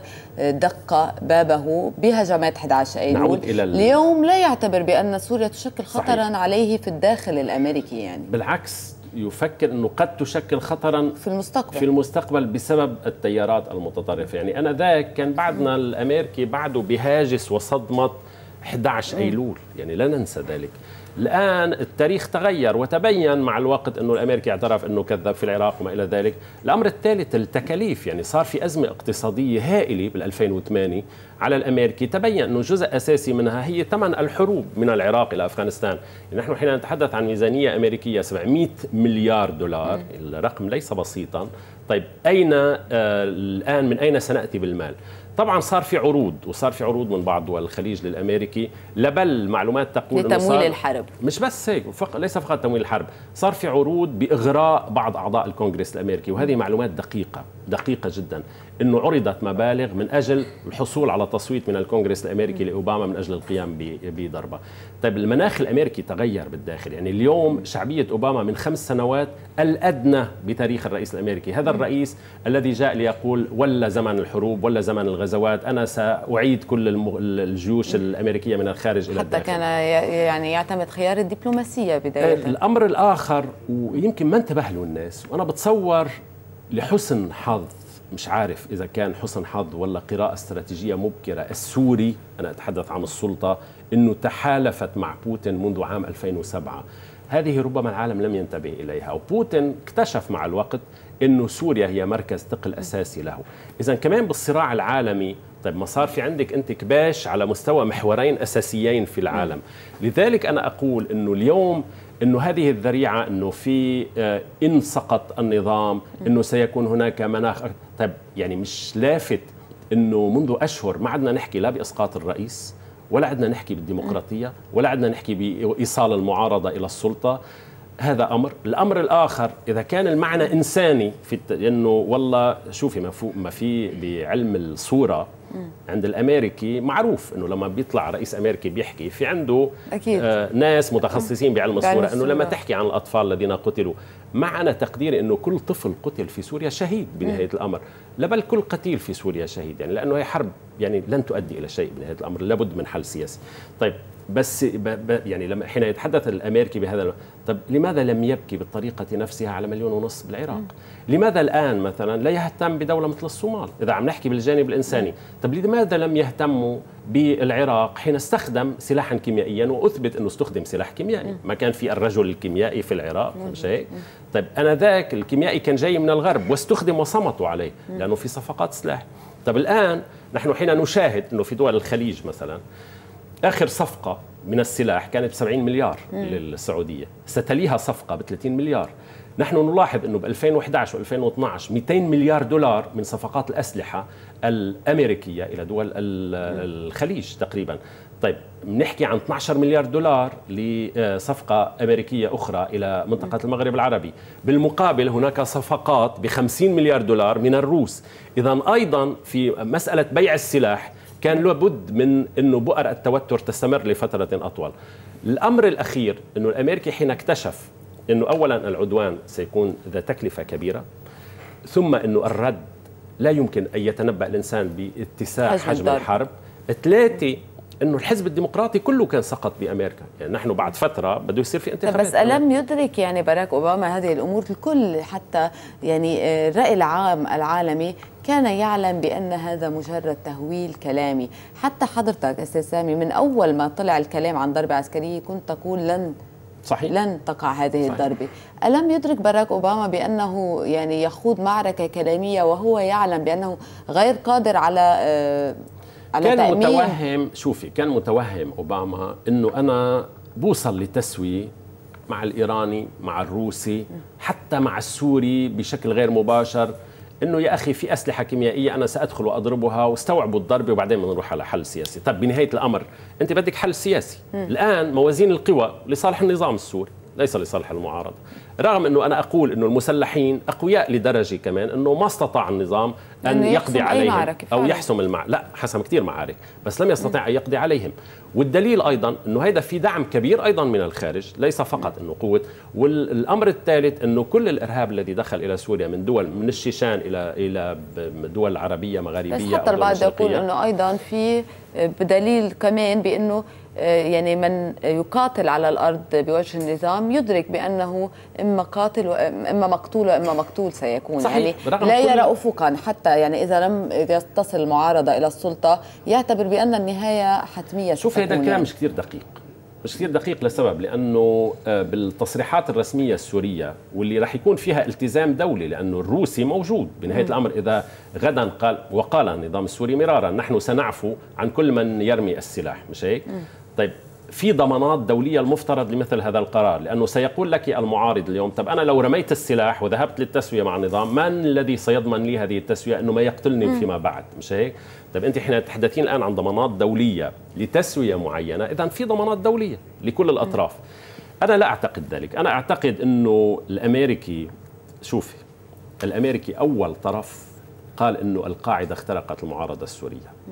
دق بابه بهجمات أحد عشر أيلول. اليوم لا يعتبر بأن سوريا تشكل خطرا صحيح. عليه في الداخل الأمريكي، يعني بالعكس يفكر أنه قد تشكل خطرا في المستقبل في المستقبل بسبب التيارات المتطرفة. يعني أنا ذاك كان بعدنا الأمريكي بعده بهاجس وصدمة أحد عشر أيلول، يعني لا ننسى ذلك. الآن التاريخ تغير وتبين مع الوقت أنه الأمريكي اعترف أنه كذب في العراق وما إلى ذلك. الأمر الثالث التكاليف، يعني صار في أزمة اقتصادية هائلة بالألفين وثمانية على الأمريكي، تبين أنه جزء أساسي منها هي ثمن الحروب من العراق إلى أفغانستان. يعني نحن حين نتحدث عن ميزانية أمريكية سبعمئة مليار دولار، الرقم ليس بسيطا. طيب أين آه الآن من أين سنأتي بالمال؟ طبعا صار في عروض، وصار في عروض من بعض دول الخليج للأمريكي، لبل معلومات تقول لتمويل الحرب. مش بس هيك، فق... ليس فقط تمويل الحرب، صار في عروض بإغراء بعض أعضاء الكونغرس الأمريكي، وهذه معلومات دقيقة دقيقة جدا، أنه عرضت مبالغ من أجل الحصول على تصويت من الكونغرس الأمريكي لأوباما من أجل القيام بضربة. طيب المناخ الأمريكي تغير بالداخل، يعني اليوم شعبية أوباما من خمس سنوات الأدنى بتاريخ الرئيس الأمريكي. هذا الرئيس الذي جاء ليقول ولا زمن الحروب ولا زمن الغزوات، أنا سأعيد كل الجيوش الأمريكية من الخارج إلى الداخل. حتى كان يعني يعتمد خيار الدبلوماسية بداية. الأمر الآخر ويمكن ما انتبه له الناس، وأنا بتصور لحسن حظ، مش عارف إذا كان حسن حظ ولا قراءة استراتيجية مبكرة، السوري أنا أتحدث عن السلطة أنه تحالفت مع بوتين منذ عام ألفين وسبعة. هذه ربما العالم لم ينتبه إليها، وبوتين اكتشف مع الوقت أنه سوريا هي مركز ثقل أساسي له. إذن كمان بالصراع العالمي، طيب ما صار في عندك أنت كباش على مستوى محورين أساسيين في العالم. لذلك أنا أقول أنه اليوم أنه هذه الذريعة أنه في إن سقط النظام أنه سيكون هناك مناخ. طيب يعني مش لافت أنه منذ أشهر ما عدنا نحكي لا بإسقاط الرئيس، ولا عدنا نحكي بالديمقراطية، ولا عدنا نحكي بإيصال المعارضة إلى السلطة. هذا أمر. الأمر الآخر إذا كان المعنى إنساني في الت... إنه والله شوفي ما, ما في بعلم الصورة عند الأمريكي معروف إنه لما بيطلع رئيس أمريكي بيحكي في عنده أكيد. آه ناس متخصصين بعلم الصورة، إنه لما تحكي عن الأطفال الذين قتلوا، معنى تقديري إنه كل طفل قتل في سوريا شهيد بنهاية الأمر، لا بل كل قتيل في سوريا شهيد، يعني لأنه هي حرب يعني لن تؤدي إلى شيء بنهاية الأمر، لابد من حل سياسي. طيب بس ب ب يعني لما حين يتحدث الامريكي بهذا، طب لماذا لم يبكي بالطريقه نفسها على مليون ونص بالعراق؟ م. لماذا الان مثلا لا يهتم بدوله مثل الصومال اذا عم نحكي بالجانب الانساني؟ طب لماذا لم يهتموا بالعراق حين استخدم سلاحا كيميائيا واثبت انه استخدم سلاح كيميائي؟ ما كان في الرجل الكيميائي في العراق مش هيك؟ طيب انا ذاك الكيميائي كان جاي من الغرب واستخدم وصمتوا عليه لانه في صفقات سلاح. طب الان نحن حين نشاهد انه في دول الخليج مثلا آخر صفقة من السلاح كانت ب سبعين مليار للسعودية، ستليها صفقة ب ثلاثين مليار. نحن نلاحظ أنه ب ألفين وإحدى عشر وألفين واثني عشر مئتين مليار دولار من صفقات الأسلحة الأمريكية إلى دول الخليج تقريبا. طيب بنحكي عن اثني عشر مليار دولار لصفقة أمريكية أخرى إلى منطقة المغرب العربي. بالمقابل هناك صفقات ب خمسين مليار دولار من الروس. إذن أيضا في مسألة بيع السلاح كان لابد من أنه بؤر التوتر تستمر لفترة أطول. الأمر الأخير أنه الأمريكي حين اكتشف أنه أولا العدوان سيكون ذا تكلفة كبيرة، ثم أنه الرد لا يمكن أن يتنبأ الإنسان باتساع حجم الحرب، ثلاثة انه الحزب الديمقراطي كله كان سقط بامريكا، يعني نحن بعد فتره بده يصير في انتخابات. بس الم يدرك يعني باراك اوباما هذه الامور؟ الكل حتى يعني الراي العام العالمي كان يعلم بان هذا مجرد تهويل كلامي. حتى حضرتك استاذ سامي من اول ما طلع الكلام عن ضربه عسكريه كنت تقول لن صحيح. لن تقع هذه صحيح. الضربه. الم يدرك باراك اوباما بانه يعني يخوض معركه كلاميه وهو يعلم بانه غير قادر على كان تأمين. متوهم شوفي كان متوهم أوباما أنه أنا بوصل لتسوية مع الإيراني مع الروسي حتى مع السوري بشكل غير مباشر، أنه يا أخي في أسلحة كيميائية أنا سأدخل وأضربها واستوعبوا الضربة وبعدين بنروح على حل سياسي. طب بنهاية الأمر أنت بدك حل سياسي. م. الآن موازين القوى لصالح النظام السوري ليس لصالح المعارضة، رغم أنه أنا أقول أنه المسلحين أقوياء لدرجة كمان أنه ما استطاع النظام أن يقضي عليهم أو يحسم المعركة. لا حسم كثير معارك بس لم يستطيع أن يقضي عليهم. والدليل أيضا أنه هذا في دعم كبير أيضا من الخارج، ليس فقط أنه قوة. والأمر الثالث أنه كل الإرهاب الذي دخل إلى سوريا من دول من الشيشان إلى إلى دول عربية مغاربية، بس حتى البعض يقول أنه أيضا في بدليل كمان بأنه يعني من يقاتل على الأرض بوجه النظام يدرك بأنه إما قاتل وإما مقتول وإما مقتول سيكون. صحيح. يعني لا يرى أفقا، حتى يعني إذا لم تصل المعارضة إلى السلطة يعتبر بأن النهاية حتمية. شوف هذا الكلام يعني. مش كثير دقيق، مش كثير دقيق لسبب، لأنه بالتصريحات الرسمية السورية واللي راح يكون فيها التزام دولي، لأنه الروسي موجود بنهاية م. الأمر. إذا غدا قال وقال النظام السوري مرارا نحن سنعفو عن كل من يرمي السلاح، مش هيك؟ م. طيب في ضمانات دولية المفترض لمثل هذا القرار، لأنه سيقول لك المعارض اليوم طب أنا لو رميت السلاح وذهبت للتسوية مع النظام من الذي سيضمن لي هذه التسوية أنه ما يقتلني م. فيما بعد، مش هيك؟ طيب أنت حين تتحدثين الآن عن ضمانات دولية لتسوية معينة، إذن في ضمانات دولية لكل الأطراف. م. أنا لا أعتقد ذلك. أنا أعتقد أنه الأمريكي، شوفي الأمريكي أول طرف قال أنه القاعدة اخترقت المعارضة السورية، م.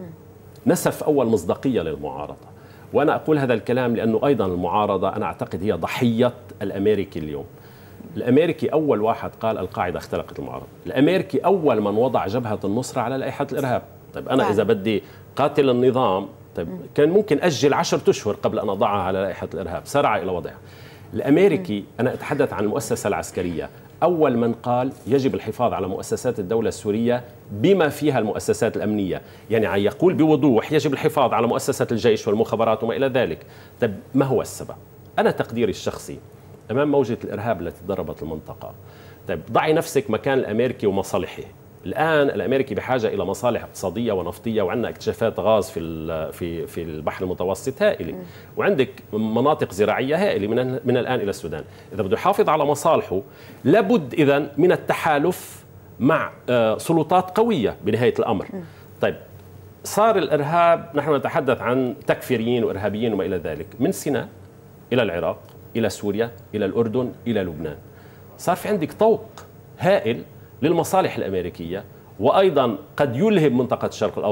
نسف أول مصداقية للمعارضة. وأنا أقول هذا الكلام لأنه أيضا المعارضة أنا أعتقد هي ضحية الأمريكي اليوم. الأمريكي أول واحد قال القاعدة اخترقت المعارضة، الأمريكي أول من وضع جبهة النصرة على لائحة الإرهاب. طيب أنا إذا بدي قاتل النظام طيب كان ممكن أجل عشرة أشهر قبل أن أضعها على لائحة الإرهاب، سرع إلى وضعها. الأمريكي أنا أتحدث عن المؤسسة العسكرية، أول من قال يجب الحفاظ على مؤسسات الدولة السورية بما فيها المؤسسات الأمنية، يعني يقول بوضوح يجب الحفاظ على مؤسسة الجيش والمخابرات وما إلى ذلك. طيب ما هو السبب؟ أنا تقديري الشخصي أمام موجة الإرهاب التي ضربت المنطقة، طيب ضعي نفسك مكان الأمريكي ومصالحه. الآن الأمريكي بحاجة إلى مصالح اقتصادية ونفطية، وعندنا اكتشافات غاز في في في البحر المتوسط هائلة، وعندك مناطق زراعية هائلة من من الآن إلى السودان. إذا بده يحافظ على مصالحه لابد إذن من التحالف مع سلطات قوية بنهاية الأمر. طيب صار الإرهاب، نحن نتحدث عن تكفيريين وإرهابيين وما إلى ذلك، من سيناء إلى العراق إلى سوريا إلى الأردن إلى لبنان. صار في عندك طوق هائل للمصالح الأمريكية، وأيضا قد يلهم منطقة الشرق الأوسط،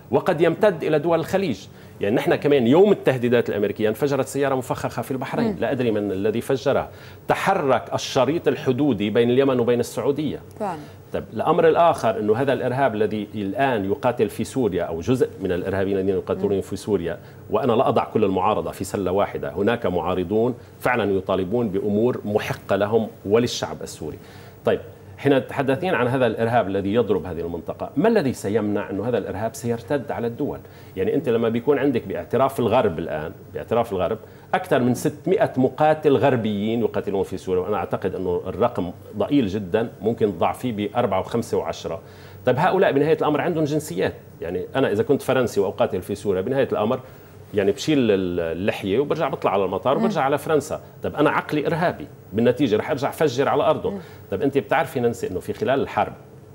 وقد يمتد إلى دول الخليج. يعني نحن كمان يوم التهديدات الأمريكية انفجرت سيارة مفخخة في البحرين، لا أدري من الذي فجرها. تحرك الشريط الحدودي بين اليمن وبين السعودية. فعلا. طيب الأمر الآخر أنه هذا الإرهاب الذي الآن يقاتل في سوريا أو جزء من الإرهابيين الذين يقاتلون في سوريا، وأنا لا أضع كل المعارضة في سلة واحدة، هناك معارضون فعلا يطالبون بأمور محقة لهم وللشعب السوري. طيب حين تحدثين عن هذا الإرهاب الذي يضرب هذه المنطقة، ما الذي سيمنع أنه هذا الإرهاب سيرتد على الدول؟ يعني أنت لما بيكون عندك باعتراف الغرب الآن، باعتراف الغرب أكثر من ستمائة مقاتل غربيين يقاتلون في سوريا، وأنا أعتقد أنه الرقم ضئيل جدا، ممكن تضعفيه بأربعة وخمسة وعشرة. طيب هؤلاء بنهاية الأمر عندهم جنسيات، يعني أنا إذا كنت فرنسي وأقاتل في سوريا بنهاية الأمر يعني بشيل اللحية وبرجع بطلع على المطار وبرجع على فرنسا. طب أنا عقلي إرهابي، بالنتيجة رح أرجع فجر على أرضهم. طب أنت بتعرفي ننسي أنه في خلال الحرب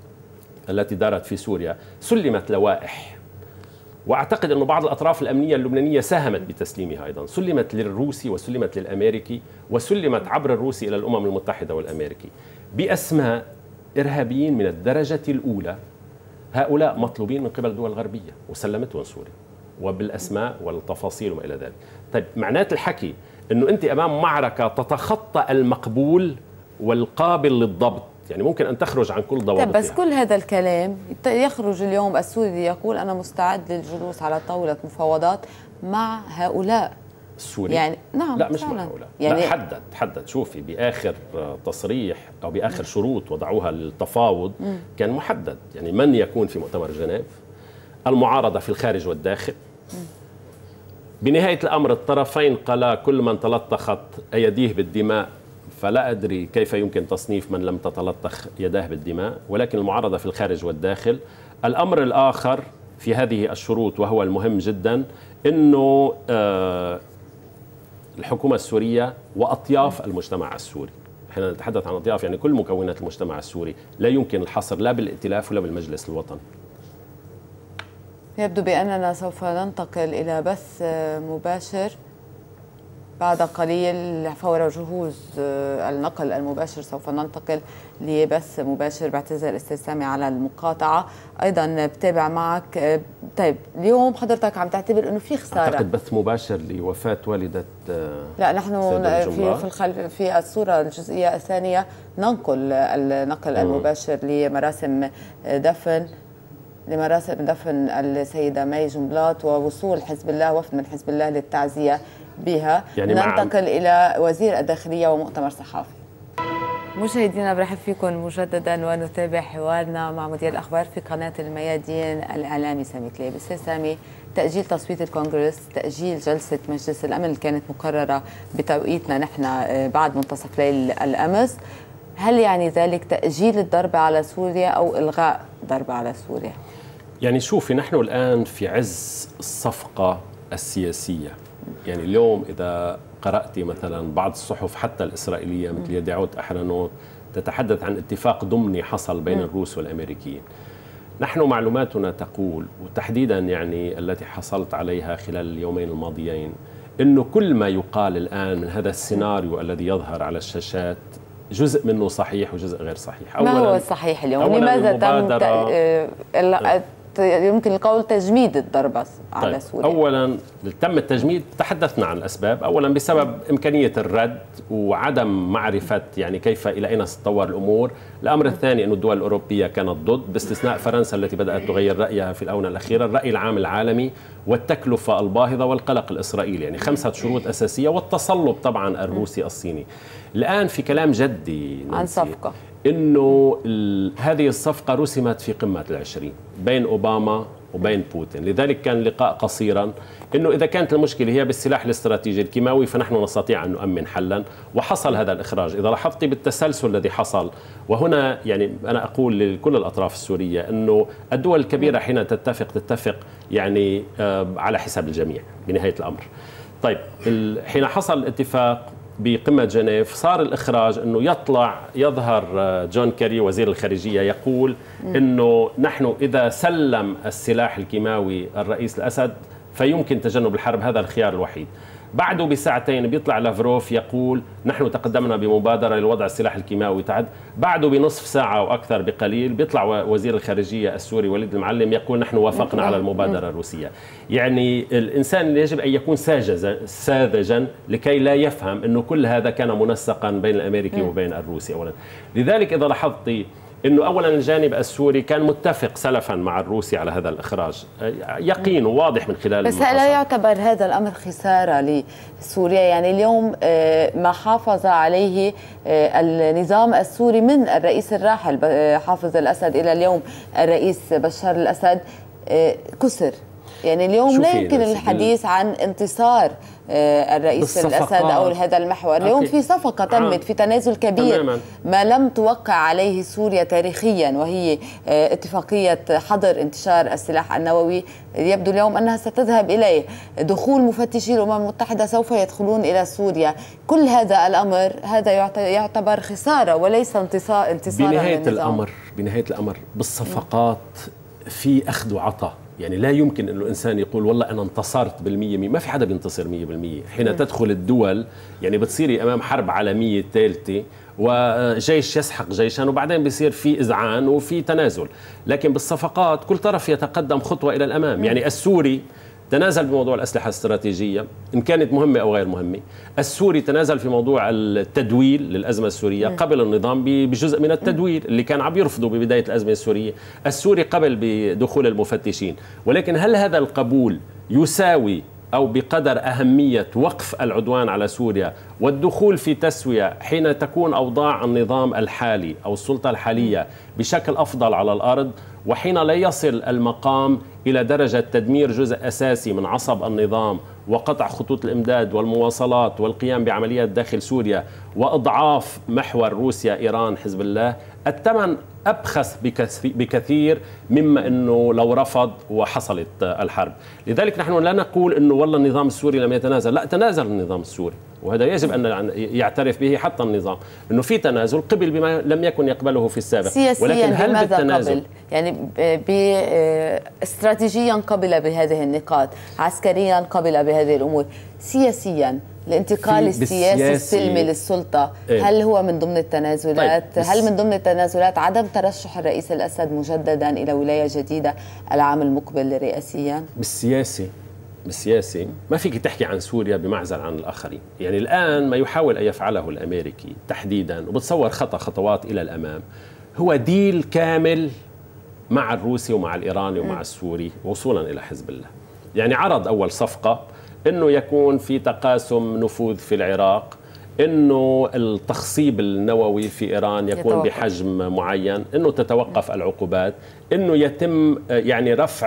التي دارت في سوريا سلمت لوائح، وأعتقد أنه بعض الأطراف الأمنية اللبنانية ساهمت بتسليمها أيضا، سلمت للروسي وسلمت للأمريكي وسلمت عبر الروسي إلى الأمم المتحدة والأمريكي بأسماء إرهابيين من الدرجة الأولى. هؤلاء مطلوبين من قبل الدول الغربية وسلمتهم سوريا وبالأسماء والتفاصيل وما إلى ذلك. طيب معنات الحكي أنه أنت أمام معركة تتخطى المقبول والقابل للضبط، يعني ممكن أن تخرج عن كل ضوابطها. طيب بس كل هذا الكلام يخرج اليوم السوري يقول أنا مستعد للجلوس على طاولة مفاوضات مع هؤلاء السوري. يعني نعم لا مش فعلا. مع هؤلاء، يعني لا حدد حدد شوفي بآخر تصريح أو بآخر شروط وضعوها للتفاوض م. كان محدد، يعني من يكون في مؤتمر جنيف، المعارضة في الخارج والداخل. م. بنهاية الأمر الطرفين قالا كل من تلطخت أيديه بالدماء فلا أدري كيف يمكن تصنيف من لم تتلطخ يداه بالدماء، ولكن المعارضة في الخارج والداخل. الأمر الآخر في هذه الشروط وهو المهم جدا أنه آه الحكومة السورية وأطياف المجتمع السوري، حين نتحدث عن أطياف يعني كل مكونات المجتمع السوري، لا يمكن الحصر لا بالائتلاف ولا بالمجلس الوطني. يبدو بأننا سوف ننتقل إلى بث مباشر بعد قليل فور جهوز النقل المباشر. سوف ننتقل لبث مباشر. بعتذر استاذ سامي على المقاطعه، ايضا بتابع معك. طيب اليوم حضرتك عم تعتبر انه في خساره، اعتقد بث مباشر لوفاه والده لا نحن في في الخلف في الصوره الجزئيه الثانيه ننقل النقل المباشر لمراسم دفن لمراسم دفن السيده مي جنبلاط ووصول حزب الله وفد من حزب الله للتعزيه بها. يعني ننتقل إلى وزير الداخلية ومؤتمر صحافي. مشاهدينا برحب فيكم مجددا ونتابع حوارنا مع مدير الأخبار في قناة الميادين الإعلامي سامي كليب. أستاذ سامي، تأجيل تصويت الكونغرس، تأجيل جلسة مجلس الأمن اللي كانت مقررة بتوقيتنا نحن بعد منتصف ليل الأمس، هل يعني ذلك تأجيل الضربة على سوريا أو إلغاء ضربة على سوريا؟ يعني شوفي نحن الآن في عز الصفقة السياسية. يعني اليوم إذا قرأتي مثلا بعض الصحف حتى الإسرائيلية مثل يدعوت أحرنوت تتحدث عن اتفاق ضمني حصل بين الروس والأمريكيين. نحن معلوماتنا تقول، وتحديدا يعني التي حصلت عليها خلال اليومين الماضيين، أنه كل ما يقال الآن من هذا السيناريو الذي يظهر على الشاشات جزء منه صحيح وجزء غير صحيح. ما هو الصحيح اليوم؟ لماذا تم يمكن القول تجميد الضربة على طيب. سوريا؟ أولا تم التجميد، تحدثنا عن الأسباب. أولا بسبب إمكانية الرد وعدم معرفة يعني كيف إلى أين ستتطور الأمور. الأمر الثاني أن الدول الأوروبية كانت ضد، باستثناء فرنسا التي بدأت تغير رأيها في الآونة الأخيرة، الرأي العام العالمي والتكلفة الباهظة والقلق الإسرائيلي، يعني خمسة شروط أساسية، والتصلب طبعا الروسي الصيني. الآن في كلام جدي عن صفقة إنه هذه الصفقة رسمت في قمة العشرين بين أوباما وبين بوتين، لذلك كان لقاء قصيرا إنه إذا كانت المشكلة هي بالسلاح الاستراتيجي الكيماوي فنحن نستطيع أن نؤمن حلا، وحصل هذا الإخراج. إذا لاحظتي بالتسلسل الذي حصل، وهنا يعني أنا أقول لكل الأطراف السورية إنه الدول الكبيرة حين تتفق تتفق يعني على حساب الجميع بنهاية الأمر. طيب حين حصل الاتفاق بقمة جنيف صار الإخراج أنه يطلع يظهر جون كيري وزير الخارجية يقول أنه نحن إذا سلم السلاح الكيماوي الرئيس الأسد فيمكن تجنب الحرب، هذا الخيار الوحيد. بعده بساعتين بيطلع لافروف يقول نحن تقدمنا بمبادرة لوضع السلاح الكيماوي تعد. بعده بنصف ساعة أو أكثر بقليل بيطلع وزير الخارجية السوري وليد المعلم يقول نحن وافقنا على المبادرة الروسية. يعني الإنسان يجب أن يكون ساذجا لكي لا يفهم أنه كل هذا كان منسقا بين الأمريكي وبين الروسي أولا. لذلك إذا لاحظتي أنه أولا الجانب السوري كان متفق سلفا مع الروسي على هذا الإخراج، يقين واضح من خلال بس لا يعتبر هذا الأمر خسارة لسوريا؟ يعني اليوم ما حافظ عليه النظام السوري من الرئيس الراحل حافظ الأسد إلى اليوم الرئيس بشار الأسد كسر. يعني اليوم لا يمكن الحديث عن انتصار الرئيس الأسد أو هذا المحور. اليوم في صفقة تمت، في تنازل كبير تماما. ما لم توقع عليه سوريا تاريخيا، وهي اتفاقية حظر انتشار السلاح النووي. يبدو اليوم أنها ستذهب إليه. دخول مفتشي الأمم المتحدة سوف يدخلون إلى سوريا. كل هذا الأمر هذا يعتبر خسارة وليس انتصار انتصارا بنهاية الأمر. بنهاية الأمر بالصفقات في أخذ وعطاء. يعني لا يمكن أن الإنسان يقول والله أنا انتصرت بالمية مية. ما في حدا بينتصر مية بالمية. حين تدخل الدول يعني بتصيري أمام حرب عالمية ثالثة وجيش يسحق جيشا وبعدين بيصير في إذعان وفي تنازل. لكن بالصفقات كل طرف يتقدم خطوة إلى الأمام. يعني السوري تنازل بموضوع الأسلحة الاستراتيجية إن كانت مهمة أو غير مهمة. السوري تنازل في موضوع التدويل للأزمة السورية، قبل النظام بجزء من التدويل اللي كان عم يرفضه ببداية الأزمة السورية. السوري قبل بدخول المفتشين، ولكن هل هذا القبول يساوي أو بقدر أهمية وقف العدوان على سوريا والدخول في تسوية حين تكون أوضاع النظام الحالي أو السلطة الحالية بشكل أفضل على الأرض، وحين لا يصل المقام إلى درجة تدمير جزء أساسي من عصب النظام وقطع خطوط الإمداد والمواصلات والقيام بعمليات داخل سوريا وإضعاف محور روسيا إيران حزب الله؟ الثمن أبخس بكثير مما أنه لو رفض وحصلت الحرب. لذلك نحن لا نقول أنه والله النظام السوري لم يتنازل، لا، تنازل النظام السوري، وهذا يجب أن يعترف به حتى النظام، أنه في تنازل قبل بما لم يكن يقبله في السابق. سياسيا ولكن هل بماذا بالتنازل قبل؟ يعني استراتيجيا قبل بهذه النقاط، عسكريا قبل بهذه الأمور، سياسيا الانتقال السياسي السلمي للسلطة ايه؟ هل هو من ضمن التنازلات؟ طيب هل من ضمن التنازلات عدم ترشح الرئيس الأسد مجددا إلى ولاية جديدة العام المقبل رئاسيا؟ بالسياسي بالسياسي ما فيك تحكي عن سوريا بمعزل عن الآخرين. يعني الآن ما يحاول أن يفعله الأمريكي تحديدا، وبتصور خطأ خطوات إلى الأمام، هو ديل كامل مع الروسي ومع الإيراني ومع السوري وصولا إلى حزب الله. يعني عرض أول صفقة أنه يكون في تقاسم نفوذ في العراق، أنه التخصيب النووي في إيران يكون يتوقف بحجم معين، أنه تتوقف العقوبات، أنه يتم يعني رفع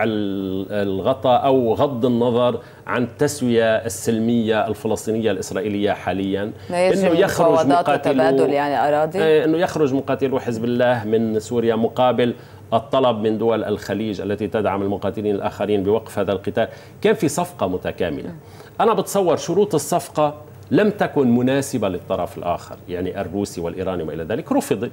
الغطاء أو غض النظر عن التسوية السلمية الفلسطينية الإسرائيلية حاليا، أنه يخرج مقاتلو يعني أراضي، أنه يخرج مقاتلو حزب الله من سوريا مقابل الطلب من دول الخليج التي تدعم المقاتلين الآخرين بوقف هذا القتال. كان في صفقة متكاملة. أنا بتصور شروط الصفقة لم تكن مناسبة للطرف الآخر، يعني الروسي والإيراني وما إلى ذلك، رفضت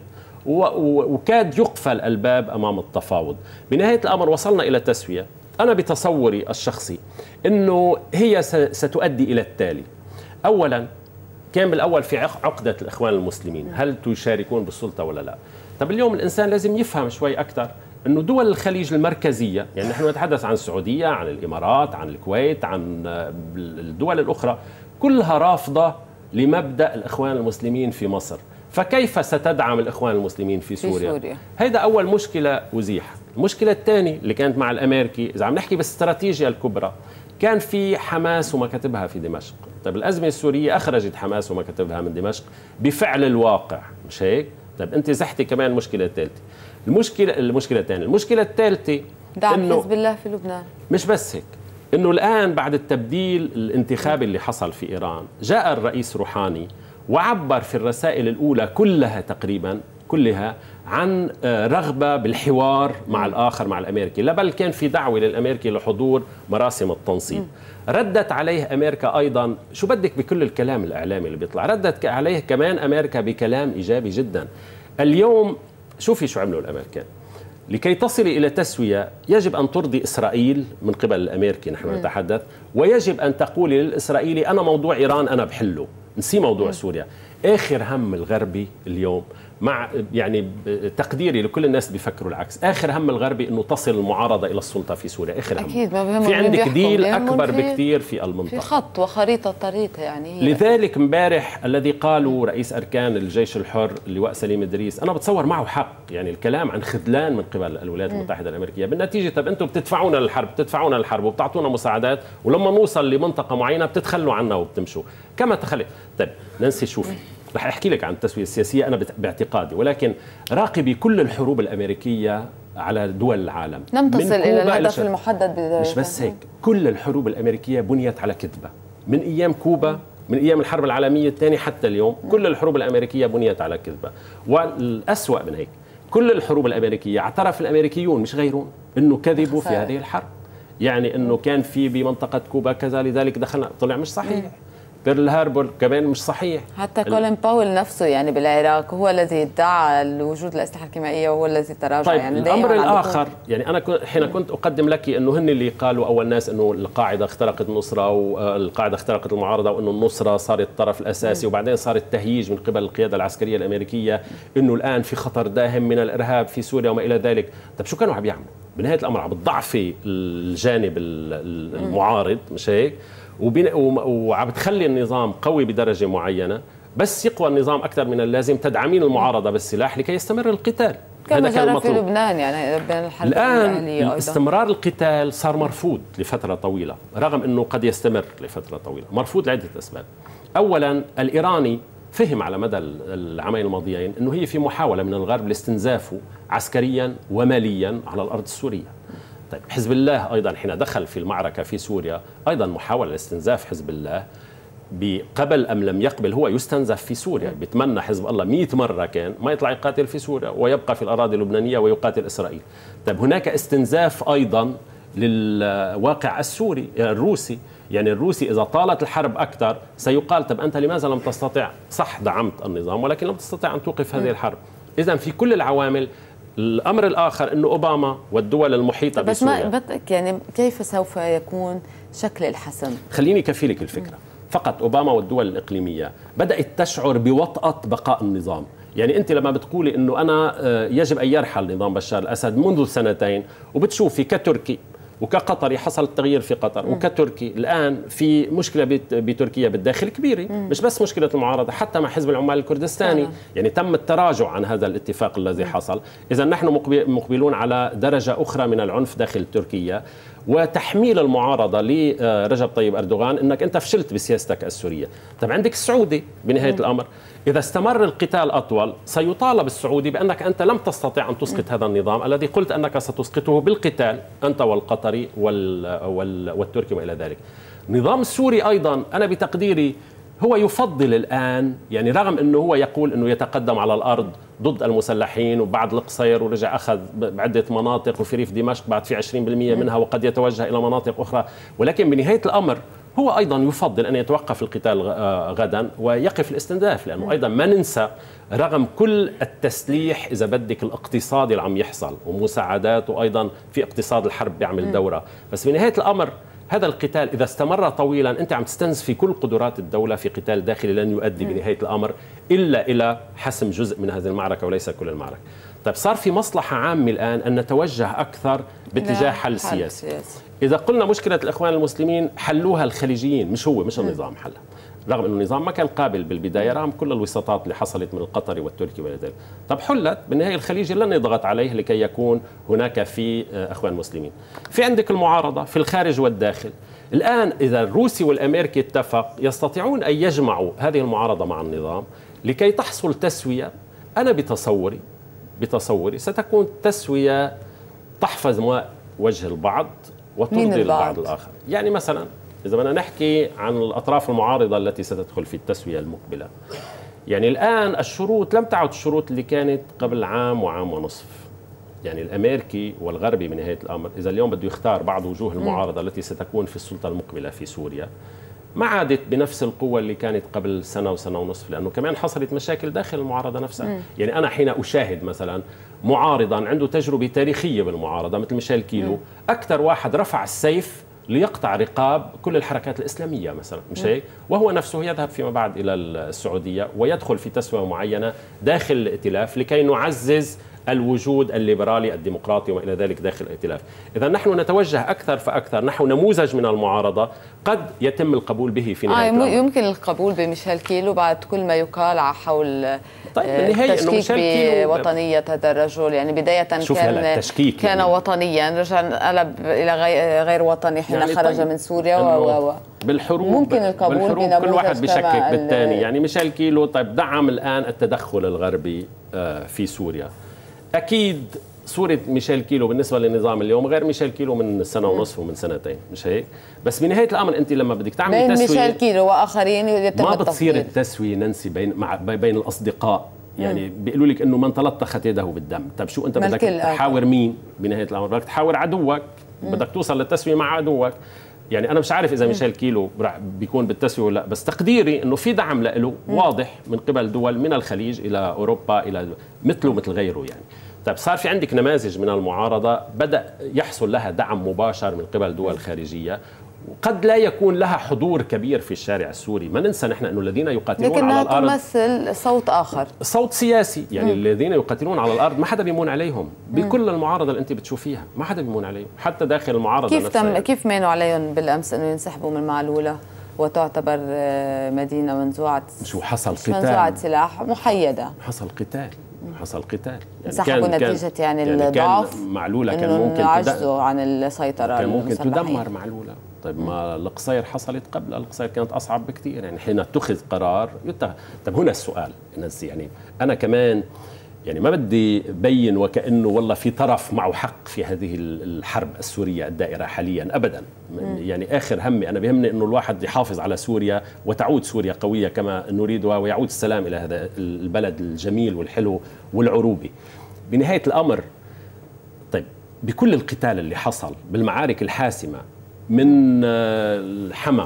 وكاد يقفل الباب أمام التفاوض. بنهاية الأمر وصلنا إلى تسوية. أنا بتصوري الشخصي أنه هي ستؤدي إلى التالي: أولا كان بالأول في عقدة الإخوان المسلمين، هل تشاركون بالسلطة ولا لا؟ طب اليوم الإنسان لازم يفهم شوي أكثر أنه دول الخليج المركزية، يعني نحن نتحدث عن السعودية، عن الإمارات، عن الكويت، عن الدول الأخرى، كلها رافضة لمبدأ الإخوان المسلمين في مصر. فكيف ستدعم الإخوان المسلمين في سوريا؟ في سوريا. هيدا أول مشكلة أزيح. المشكلة الثانية اللي كانت مع الأمريكي، إذا عم نحكي بالاستراتيجية الكبرى، كان في حماس ومكاتبها في دمشق. طيب الأزمة السورية أخرجت حماس ومكاتبها من دمشق بفعل الواقع، مش هيك؟ طيب أنت زحتي كمان المشكلة الثالثة. المشكلة المشكلة الثانية، المشكلة الثالثة دعم حزب الله في لبنان. مش بس هيك، إنه الآن بعد التبديل الانتخابي اللي حصل في إيران، جاء الرئيس روحاني وعبر في الرسائل الأولى كلها تقريبا كلها عن رغبة بالحوار مع الآخر، مع الأمريكي، لا بل كان في دعوة للأمريكي لحضور مراسم التنصيب. ردت عليه أمريكا أيضا، شو بدك بكل الكلام الإعلامي اللي بيطلع، ردت عليه كمان أمريكا بكلام إيجابي جدا. اليوم شوفي شو عملوا الأمريكان. لكي تصل إلى تسوية يجب أن ترضي إسرائيل من قبل الأمريكي، نحن نتحدث، ويجب أن تقول للإسرائيلي أنا موضوع إيران أنا بحله، نسي موضوع م. سوريا. آخر هم الغربي اليوم، مع يعني تقديري لكل الناس بيفكروا العكس، آخر هم الغربي أنه تصل المعارضة إلى السلطة في سوريا، آخر هم. أكيد ما بهم. في عندك ديل أكبر بكثير في المنطقة، في خط وخريطة طريق يعني. هي لذلك امبارح الذي قالوا رئيس أركان الجيش الحر اللواء سليم إدريس، أنا بتصور معه حق، يعني الكلام عن خذلان من قبل الولايات المتحدة الأمريكية. بالنتيجة طب أنتم بتدفعونا للحرب، بتدفعونا للحرب وبتعطونا مساعدات، ولما نوصل لمنطقة معينة بتتخلوا عنا وبتمشوا كما تخلي. طيب نانسي شوفي، رح أحكي لك عن التسوية السياسية أنا باعتقادي، ولكن راقبي كل الحروب الأمريكية على دول العالم، لم تصل إلى الهدف المحدد. مش بس هيك، كل الحروب الأمريكية بنيت على كذبة، من أيام كوبا، من أيام الحرب العالمية الثانية حتى اليوم، كل الحروب الأمريكية بنيت على كذبة. والأسوأ من هيك، كل الحروب الأمريكية اعترف الأمريكيون مش غيرون أنه كذبوا في هذه الحرب، يعني أنه كان في بمنطقة كوبا كذا لذلك دخلنا، طلع مش صحيح. بيرل هاربور كمان مش صحيح. حتى كولين باول نفسه يعني بالعراق هو الذي ادعى وجود الأسلحة الكيميائية وهو الذي تراجع. طيب يعني الأمر الآخر، يعني أنا حين كنت أقدم لك أنه هن اللي قالوا أول ناس أنه القاعدة اخترقت النصرة والقاعدة اخترقت المعارضة وأنه النصرة صارت الطرف الأساسي، م. وبعدين صار التهييج من قبل القيادة العسكرية الأمريكية أنه الآن في خطر داهم من الإرهاب في سوريا وما إلى ذلك. طيب شو كانوا عم يعملوا؟ بنهاية الأمر عم بتضعفي الجانب المعارض، مش هيك؟ وعم بتخلي النظام قوي بدرجة معينة، بس يقوى النظام أكثر من اللازم تدعمين المعارضة بالسلاح لكي يستمر القتال. كما جرى في لبنان يعني بين الحرب الآن استمرار القتال صار مرفوض لفترة طويلة، رغم أنه قد يستمر لفترة طويلة، مرفوض لعدة أسباب. أولا الإيراني فهم على مدى العامين الماضيين أنه هي في محاولة من الغرب لاستنزافه عسكريا وماليا على الأرض السورية. طيب حزب الله أيضا حين دخل في المعركة في سوريا أيضا محاولة لاستنزاف حزب الله، قبل أم لم يقبل هو يستنزف في سوريا. بيتمنى حزب الله مئة مرة كان ما يطلع يقاتل في سوريا ويبقى في الأراضي اللبنانية ويقاتل إسرائيل. طيب هناك استنزاف أيضا للواقع السوري الروسي، يعني الروسي إذا طالت الحرب أكثر سيقال طب أنت لماذا لم تستطع، صح دعمت النظام ولكن لم تستطع أن توقف هذه الحرب. إذن في كل العوامل. الأمر الآخر أنه أوباما والدول المحيطة بس بسوريا، بس ما يعني كيف سوف يكون شكل الحسم؟ خليني كفيلك الفكرة. فقط أوباما والدول الإقليمية بدأت تشعر بوطأة بقاء النظام. يعني أنت لما بتقولي أنه أنا يجب أن يرحل نظام بشار الأسد منذ سنتين، وبتشوفي كتركي وكقطري حصل تغيير في قطر، وكتركي الآن في مشكلة بتركيا بالداخل كبيرة، مش بس مشكلة المعارضة، حتى مع حزب العمال الكردستاني يعني تم التراجع عن هذا الاتفاق الذي حصل. إذا نحن مقبلون على درجة أخرى من العنف داخل تركيا، وتحميل المعارضة لرجب طيب أردوغان أنك أنت فشلت بسياستك السورية. طب عندك السعودي بنهاية الأمر، إذا استمر القتال أطول سيطالب السعودي بأنك أنت لم تستطع أن تسقط هذا النظام الذي قلت أنك ستسقطه بالقتال أنت والقطري وال وال والتركي وإلى ذلك. النظام السوري أيضا أنا بتقديري هو يفضل الآن، يعني رغم أنه هو يقول أنه يتقدم على الأرض ضد المسلحين وبعد القصير ورجع أخذ بعدة مناطق وفي ريف دمشق بعد في عشرين بالمئة منها وقد يتوجه إلى مناطق أخرى، ولكن بنهاية الأمر هو أيضا يفضل أن يتوقف القتال غدا ويقف الاستنزاف، لأنه أيضا ما ننسى رغم كل التسليح إذا بدك الاقتصادي اللي عم يحصل ومساعدات، وأيضا في اقتصاد الحرب بيعمل دورة، بس بنهاية الأمر هذا القتال إذا استمر طويلا أنت عم تستنزفي كل قدرات الدولة في قتال داخلي لن يؤدي بنهاية الأمر إلا إلى حسم جزء من هذه المعركة وليس كل المعركة. طيب صار في مصلحة عامة الآن أن نتوجه أكثر باتجاه حل سياسي. إذا قلنا مشكلة الإخوان المسلمين حلوها الخليجيين، مش هو مش النظام حلها، رغم أنه النظام ما كان قابل بالبداية رغم كل الوساطات اللي حصلت من القطري والتركي وغير ذلك. طب حلت بالنهاية الخليجي لن يضغط عليه لكي يكون هناك في إخوان مسلمين. في عندك المعارضة في الخارج والداخل. الآن إذا الروسي والأمريكي اتفق يستطيعون أن يجمعوا هذه المعارضة مع النظام لكي تحصل تسوية. أنا بتصوري بتصوري ستكون تسوية تحفظ وجه البعض وترضي البعض الآخر. يعني مثلا إذا بدنا نحكي عن الأطراف المعارضة التي ستدخل في التسوية المقبلة، يعني الآن الشروط لم تعد الشروط اللي كانت قبل عام وعام ونصف. يعني الأمريكي والغربي بنهاية الأمر إذا اليوم بده يختار بعض وجوه المعارضة التي ستكون في السلطة المقبلة في سوريا، ما عادت بنفس القوة اللي كانت قبل سنة وسنة ونصف، لأنه كمان حصلت مشاكل داخل المعارضة نفسها. م. يعني أنا حين أشاهد مثلا معارضا عنده تجربة تاريخية بالمعارضة مثل ميشيل كيلو، م. أكثر واحد رفع السيف ليقطع رقاب كل الحركات الإسلامية مثلا، مش هيك؟ وهو نفسه يذهب فيما بعد إلى السعودية ويدخل في تسوية معينة داخل الائتلاف لكي نعزز الوجود الليبرالي الديمقراطي وما إلى ذلك داخل الائتلاف. إذا نحن نتوجه أكثر فأكثر نحو نموذج من المعارضة قد يتم القبول به في نهاية آه يمكن القبول بميشيل كيلو بعد كل ما يقال حول طيب التشكيك بوطنية هذا الرجل. يعني بداية كان كان يعني وطنيا، رجع انقلب إلى غير وطني حين يعني خرج طيب من سوريا و و بالحروب ممكن القبول بالحروب كل واحد بيشكك بالثاني. يعني ميشيل كيلو طيب دعم الآن التدخل الغربي في سوريا. أكيد صورة ميشيل كيلو بالنسبة للنظام اليوم غير ميشيل كيلو من سنة ونصف ومن سنتين، مش هيك؟ بس بنهاية الأمر أنت لما بدك تعمل بين تسوية ميشيل كيلو وآخرين يتم ما بتصير التسوية ننسي بين مع بين الأصدقاء. يعني بيقولوا لك إنه من تلطخت يده بالدم. طب شو أنت بدك تحاور مين بنهاية الأمر؟ بدك تحاور عدوك، بدك توصل للتسوية مع عدوك. يعني أنا مش عارف إذا ميشيل كيلو بيكون بالتسوية ولا لا، بس تقديري إنه في دعم له واضح من قبل دول من الخليج إلى أوروبا إلى مثله مثل غيره. يعني طيب صار في عندك نماذج من المعارضة بدأ يحصل لها دعم مباشر من قبل دول خارجية، وقد لا يكون لها حضور كبير في الشارع السوري. ما ننسى نحن أنه الذين يقاتلون على الأرض تمثل صوت آخر، صوت سياسي. يعني م. الذين يقاتلون على الأرض ما حدا بيمون عليهم بكل المعارضة اللي أنت بتشوفيها، ما حدا بيمون عليهم حتى داخل المعارضة كيف نفسها. تم يعني. كيف مانوا عليهم بالأمس أنه ينسحبوا من معلولة وتعتبر مدينة منزوعة شو حصل قتال، منزوعة سلاح محيدة، حصل قتال حصل قتال انسحبوا يعني نتيجة يعني, يعني الضعف. معلولة كان ممكن عجزوا عن السيطرة، كان ممكن تدمر معلولة. طيب ما القصير حصلت قبل، القصير كانت أصعب بكثير. يعني حين اتخذ قرار يتخذ. طيب هنا السؤال ننسي، يعني أنا كمان يعني ما بدي بين وكأنه والله في طرف معه حق في هذه الحرب السورية الدائرة حاليا أبدا. يعني آخر همي أنا بيهمني أنه الواحد يحافظ على سوريا وتعود سوريا قوية كما نريدها، ويعود السلام إلى هذا البلد الجميل والحلو والعروبي. بنهاية الأمر طيب بكل القتال اللي حصل بالمعارك الحاسمة من الحما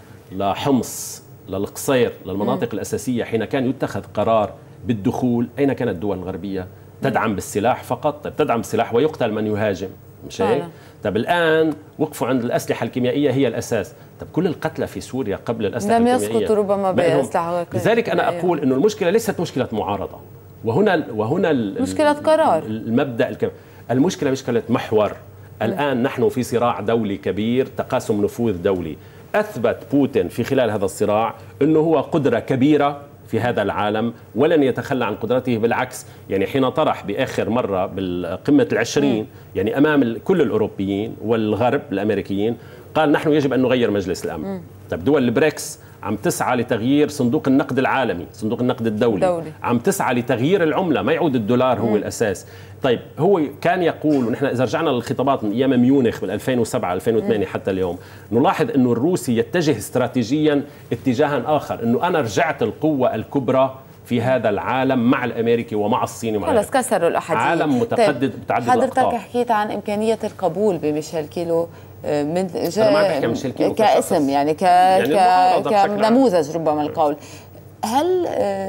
لحمص للقصير للمناطق م. الأساسية، حين كان يتخذ قرار بالدخول أين كانت الدول الغربية؟ تدعم بالسلاح فقط. طيب تدعم بالسلاح ويقتل من يهاجم، مش هيك؟ طيب الآن وقفوا عند الأسلحة الكيميائية هي الأساس. طيب كل القتلى في سوريا قبل الأسلحة لم الكيميائية لم يسقطوا ربما بأسلحة. لذلك أنا أقول إنه المشكلة ليست مشكلة معارضة، وهنا وهنا مشكلة قرار. المبدأ الكم... المشكلة مشكلة محور. الآن نحن في صراع دولي كبير، تقاسم نفوذ دولي. أثبت بوتين في خلال هذا الصراع أنه هو قدرة كبيرة في هذا العالم ولن يتخلى عن قدرته. بالعكس يعني حين طرح بآخر مرة بالقمة العشرين يعني أمام كل الأوروبيين والغرب الأمريكيين قال نحن يجب أن نغير مجلس الأمن. طيب دول البريكس عم تسعى لتغيير صندوق النقد العالمي، صندوق النقد الدولي دولي. عم تسعى لتغيير العملة، ما يعود الدولار هو مم. الأساس. طيب هو كان يقول، ونحن إذا رجعنا للخطابات من أيام ميونخ من ألفين وسبعة ألفين وثمانية حتى اليوم نلاحظ أنه الروسي يتجه استراتيجيا اتجاها آخر، أنه أنا رجعت القوة الكبرى في هذا العالم مع الامريكي ومع الصيني ومع خلص كسروا الاحاديه، عالم متقدم متعدد حضرتك حضرتك حكيت عن امكانيه القبول بميشيل كيلو من جاء كاسم يعني ك يعني كنموذج ربما القول. هل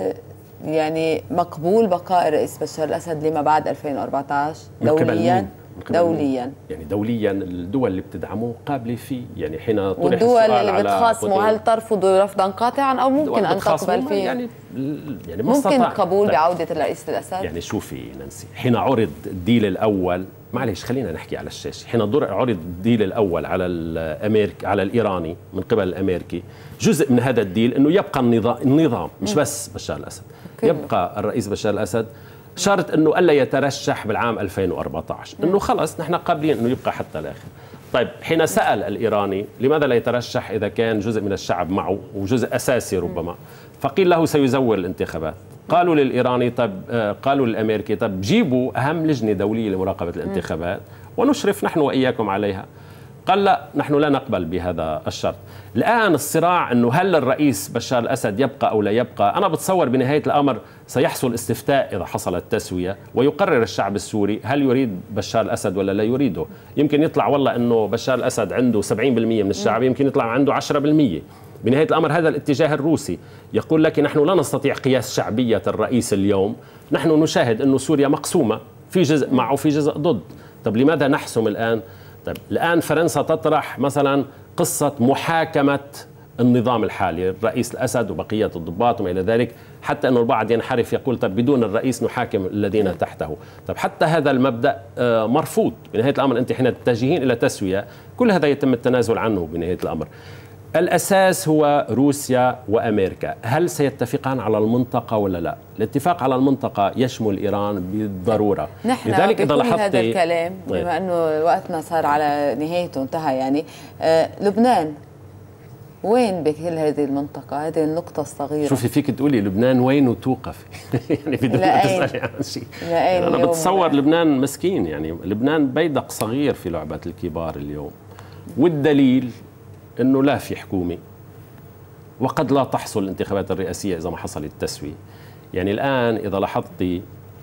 يعني مقبول بقاء الرئيس بشار الاسد لما بعد ألفين وأربعة عشر دوليا؟ دوليا يعني دوليا الدول اللي بتدعمه قابله فيه. يعني حين طرح والدول اللي بتخاصمه هل ترفض رفضا قاطعا او ممكن ان تقبل فيه؟ يعني يعني ممكن قبول بعوده الرئيس الاسد. يعني شوفي نانسي، حين عرض الديل الاول، معلش خلينا نحكي على الشاشه، حين عرض الديل الاول على الامريكي على الايراني من قبل الامريكي، جزء من هذا الديل انه يبقى النظام النظام مش بس بشار الاسد، يبقى الرئيس بشار الاسد شرط انه الا يترشح بالعام ألفين وأربعة عشر، انه خلص نحن قابلين انه يبقى حتى الاخر. طيب حين سال الايراني لماذا لا يترشح اذا كان جزء من الشعب معه وجزء اساسي ربما، فقيل له سيزور الانتخابات. قالوا للايراني طب آه قالوا للامريكي طب جيبوا اهم لجنه دوليه لمراقبه الانتخابات ونشرف نحن واياكم عليها. قال لا، نحن لا نقبل بهذا الشرط. الآن الصراع أنه هل الرئيس بشار الأسد يبقى أو لا يبقى، أنا بتصور بنهاية الأمر سيحصل استفتاء إذا حصلت تسوية ويقرر الشعب السوري هل يريد بشار الأسد ولا لا يريده. يمكن يطلع والله أنه بشار الأسد عنده سبعين بالمئة من الشعب، يمكن يطلع عنده عشرة بالمئة. بنهاية الأمر هذا الاتجاه الروسي يقول لك نحن لا نستطيع قياس شعبية الرئيس اليوم، نحن نشاهد أن سوريا مقسومة، في جزء معه وفي جزء ضد. طب لماذا نحسم الآن؟ طب الآن فرنسا تطرح مثلا قصة محاكمة النظام الحالي، الرئيس الأسد وبقية الضباط وما إلى ذلك، حتى أن البعض ينحرف يقول طب بدون الرئيس نحاكم الذين تحته. طب حتى هذا المبدأ مرفوض. بنهاية الأمر أنت حين تتجهين إلى تسوية كل هذا يتم التنازل عنه. بنهاية الأمر الأساس هو روسيا وأمريكا، هل سيتفقان على المنطقة ولا لا؟ الاتفاق على المنطقة يشمل إيران بالضرورة. نحن لذلك إذا لاحظت هذا الكلام بما أنه وقتنا صار على نهايته انتهى يعني آه لبنان وين بكل هذه المنطقة؟ هذه النقطة الصغيرة. شوفي فيك تقولي لبنان وين وتوقف يعني بدون ما تسألي عن شيء. يعني أنا بتصور لبنان مسكين، يعني لبنان بيدق صغير في لعبة الكبار اليوم، والدليل أنه لا في حكومة وقد لا تحصل الانتخابات الرئاسية إذا ما حصل التسوية. يعني الآن إذا لاحظتي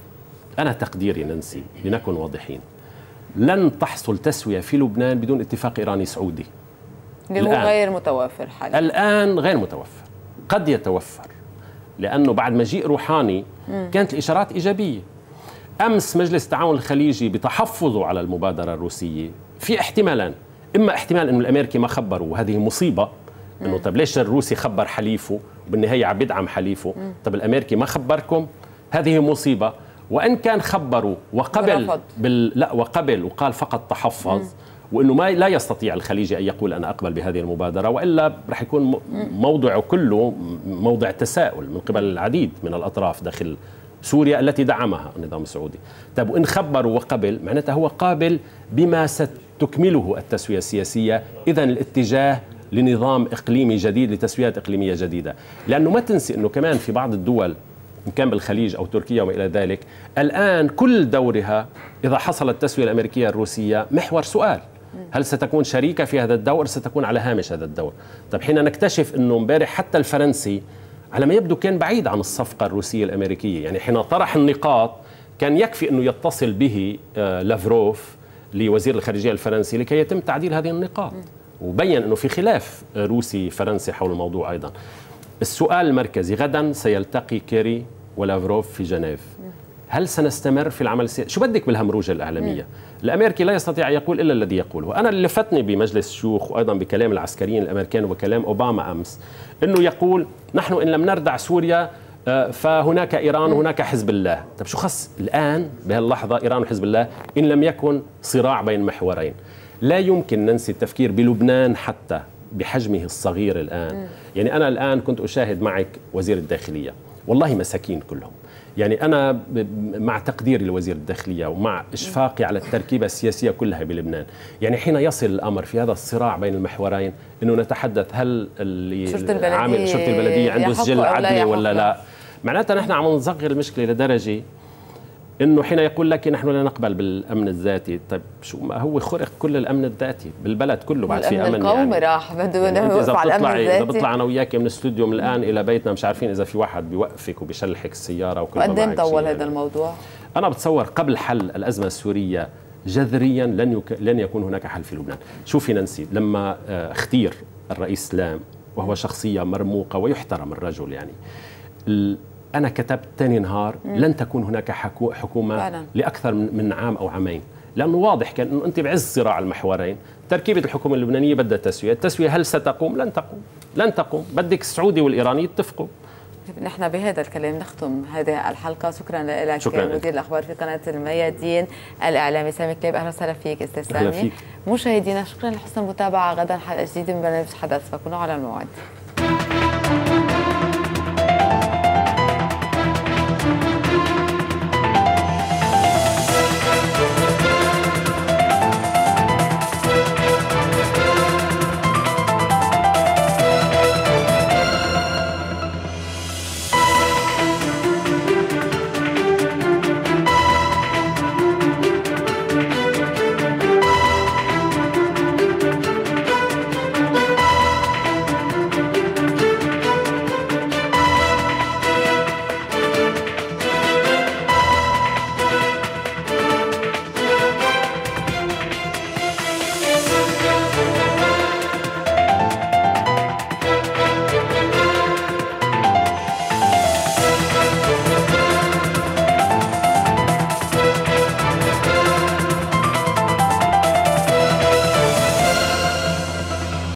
أنا تقديري ننسي لنكن واضحين، لن تحصل تسوية في لبنان بدون اتفاق إيراني سعودي اللي هو غير متوفر حاليا. الآن غير متوفر، قد يتوفر لأنه بعد مجيء روحاني كانت الإشارات إيجابية. أمس مجلس التعاون الخليجي بتحفظه على المبادرة الروسية في احتمالان، إما احتمال إنه الأمريكي ما خبروا وهذه مصيبة، إنه طب ليش الروسي خبر حليفه وبالنهاية عم بدعم حليفه، طب الأمريكي ما خبركم، هذه مصيبة. وإن كان خبروا وقبل بال... لا وقبل وقال فقط تحفظ، وانه ما لا يستطيع الخليجي ان يقول انا اقبل بهذه المبادره، والا رح يكون موضعه كله موضع تساؤل من قبل العديد من الاطراف داخل سوريا التي دعمها النظام السعودي. طيب وان خبروا وقبل معناتها هو قابل بما ستكمله التسويه السياسيه، اذا الاتجاه لنظام اقليمي جديد، لتسويات اقليميه جديده. لانه ما تنسي انه كمان في بعض الدول إن كان بالخليج أو تركيا وما إلى ذلك، الآن كل دورها إذا حصلت التسوية الأمريكية الروسية محور سؤال، هل ستكون شريكة في هذا الدور؟ ستكون على هامش هذا الدور. طيب حين نكتشف أنه امبارح حتى الفرنسي على ما يبدو كان بعيد عن الصفقة الروسية الأمريكية، يعني حين طرح النقاط كان يكفي أنه يتصل به لافروف لوزير الخارجية الفرنسي لكي يتم تعديل هذه النقاط، وبين أنه في خلاف روسي فرنسي حول الموضوع أيضا. السؤال المركزي غدا سيلتقي كيري ولافروف في جنيف، هل سنستمر في العمل السياسي؟ شو بدك بالهمروجة الإعلامية؟ الأمريكي لا يستطيع أن يقول إلا الذي يقوله. أنا اللي لفتني بمجلس الشيوخ وأيضا بكلام العسكريين الأمريكان وكلام أوباما أمس أنه يقول نحن إن لم نردع سوريا فهناك إيران وهناك حزب الله. طب شو خص الآن بهاللحظة إيران وحزب الله إن لم يكن صراع بين محورين؟ لا يمكن ننسي التفكير بلبنان حتى بحجمه الصغير الآن. يعني أنا الآن كنت أشاهد معك وزير الداخلية، والله مساكين كلهم. يعني أنا مع تقديري لوزير الداخلية ومع إشفاقي على التركيبة السياسية كلها بلبنان، يعني حين يصل الأمر في هذا الصراع بين المحورين أنه نتحدث هل اللي عامل شرطة البلدية عنده سجل عدلي ولا لا، معناتها نحن عم نصغر المشكلة لدرجة انه حين يقول لك نحن لا نقبل بالامن الذاتي. طيب شو ما هو خرق كل الامن الذاتي بالبلد كله بعد في امن القومي يعني. راح بده يوقف على الامن الذاتي. اذا بطلع انا وياك من الاستوديو من الان الى بيتنا مش عارفين اذا في واحد بيوقفك وبيشلحك السياره وكل ما معك. وقدام طول هذا الموضوع؟ انا بتصور قبل حل الازمه السوريه جذريا لن يك... لن يكون هناك حل في لبنان. شوفي نانسي لما اختير الرئيس سلام وهو شخصيه مرموقه ويحترم الرجل، يعني ال... أنا كتبت ثاني نهار لن تكون هناك حكومة فعلا لأكثر من عام أو عامين، لأنه واضح كان أنه أنت بعز صراع المحورين. تركيبة الحكومة اللبنانية بدها تسوية، التسوية هل ستقوم؟ لن تقوم لن تقوم بدك السعودي والإيراني يتفقوا. نحن بهذا الكلام نختم هذه الحلقة. شكرا لك مدير الأخبار في قناة الميادين الإعلامي سامي كليب. أهلا وسهلا فيك أستاذ سامي. مشاهدينا شكرا لحسن المتابعة، غدا حلقة جديدة من برنامج حدث، فكونوا على الموعد.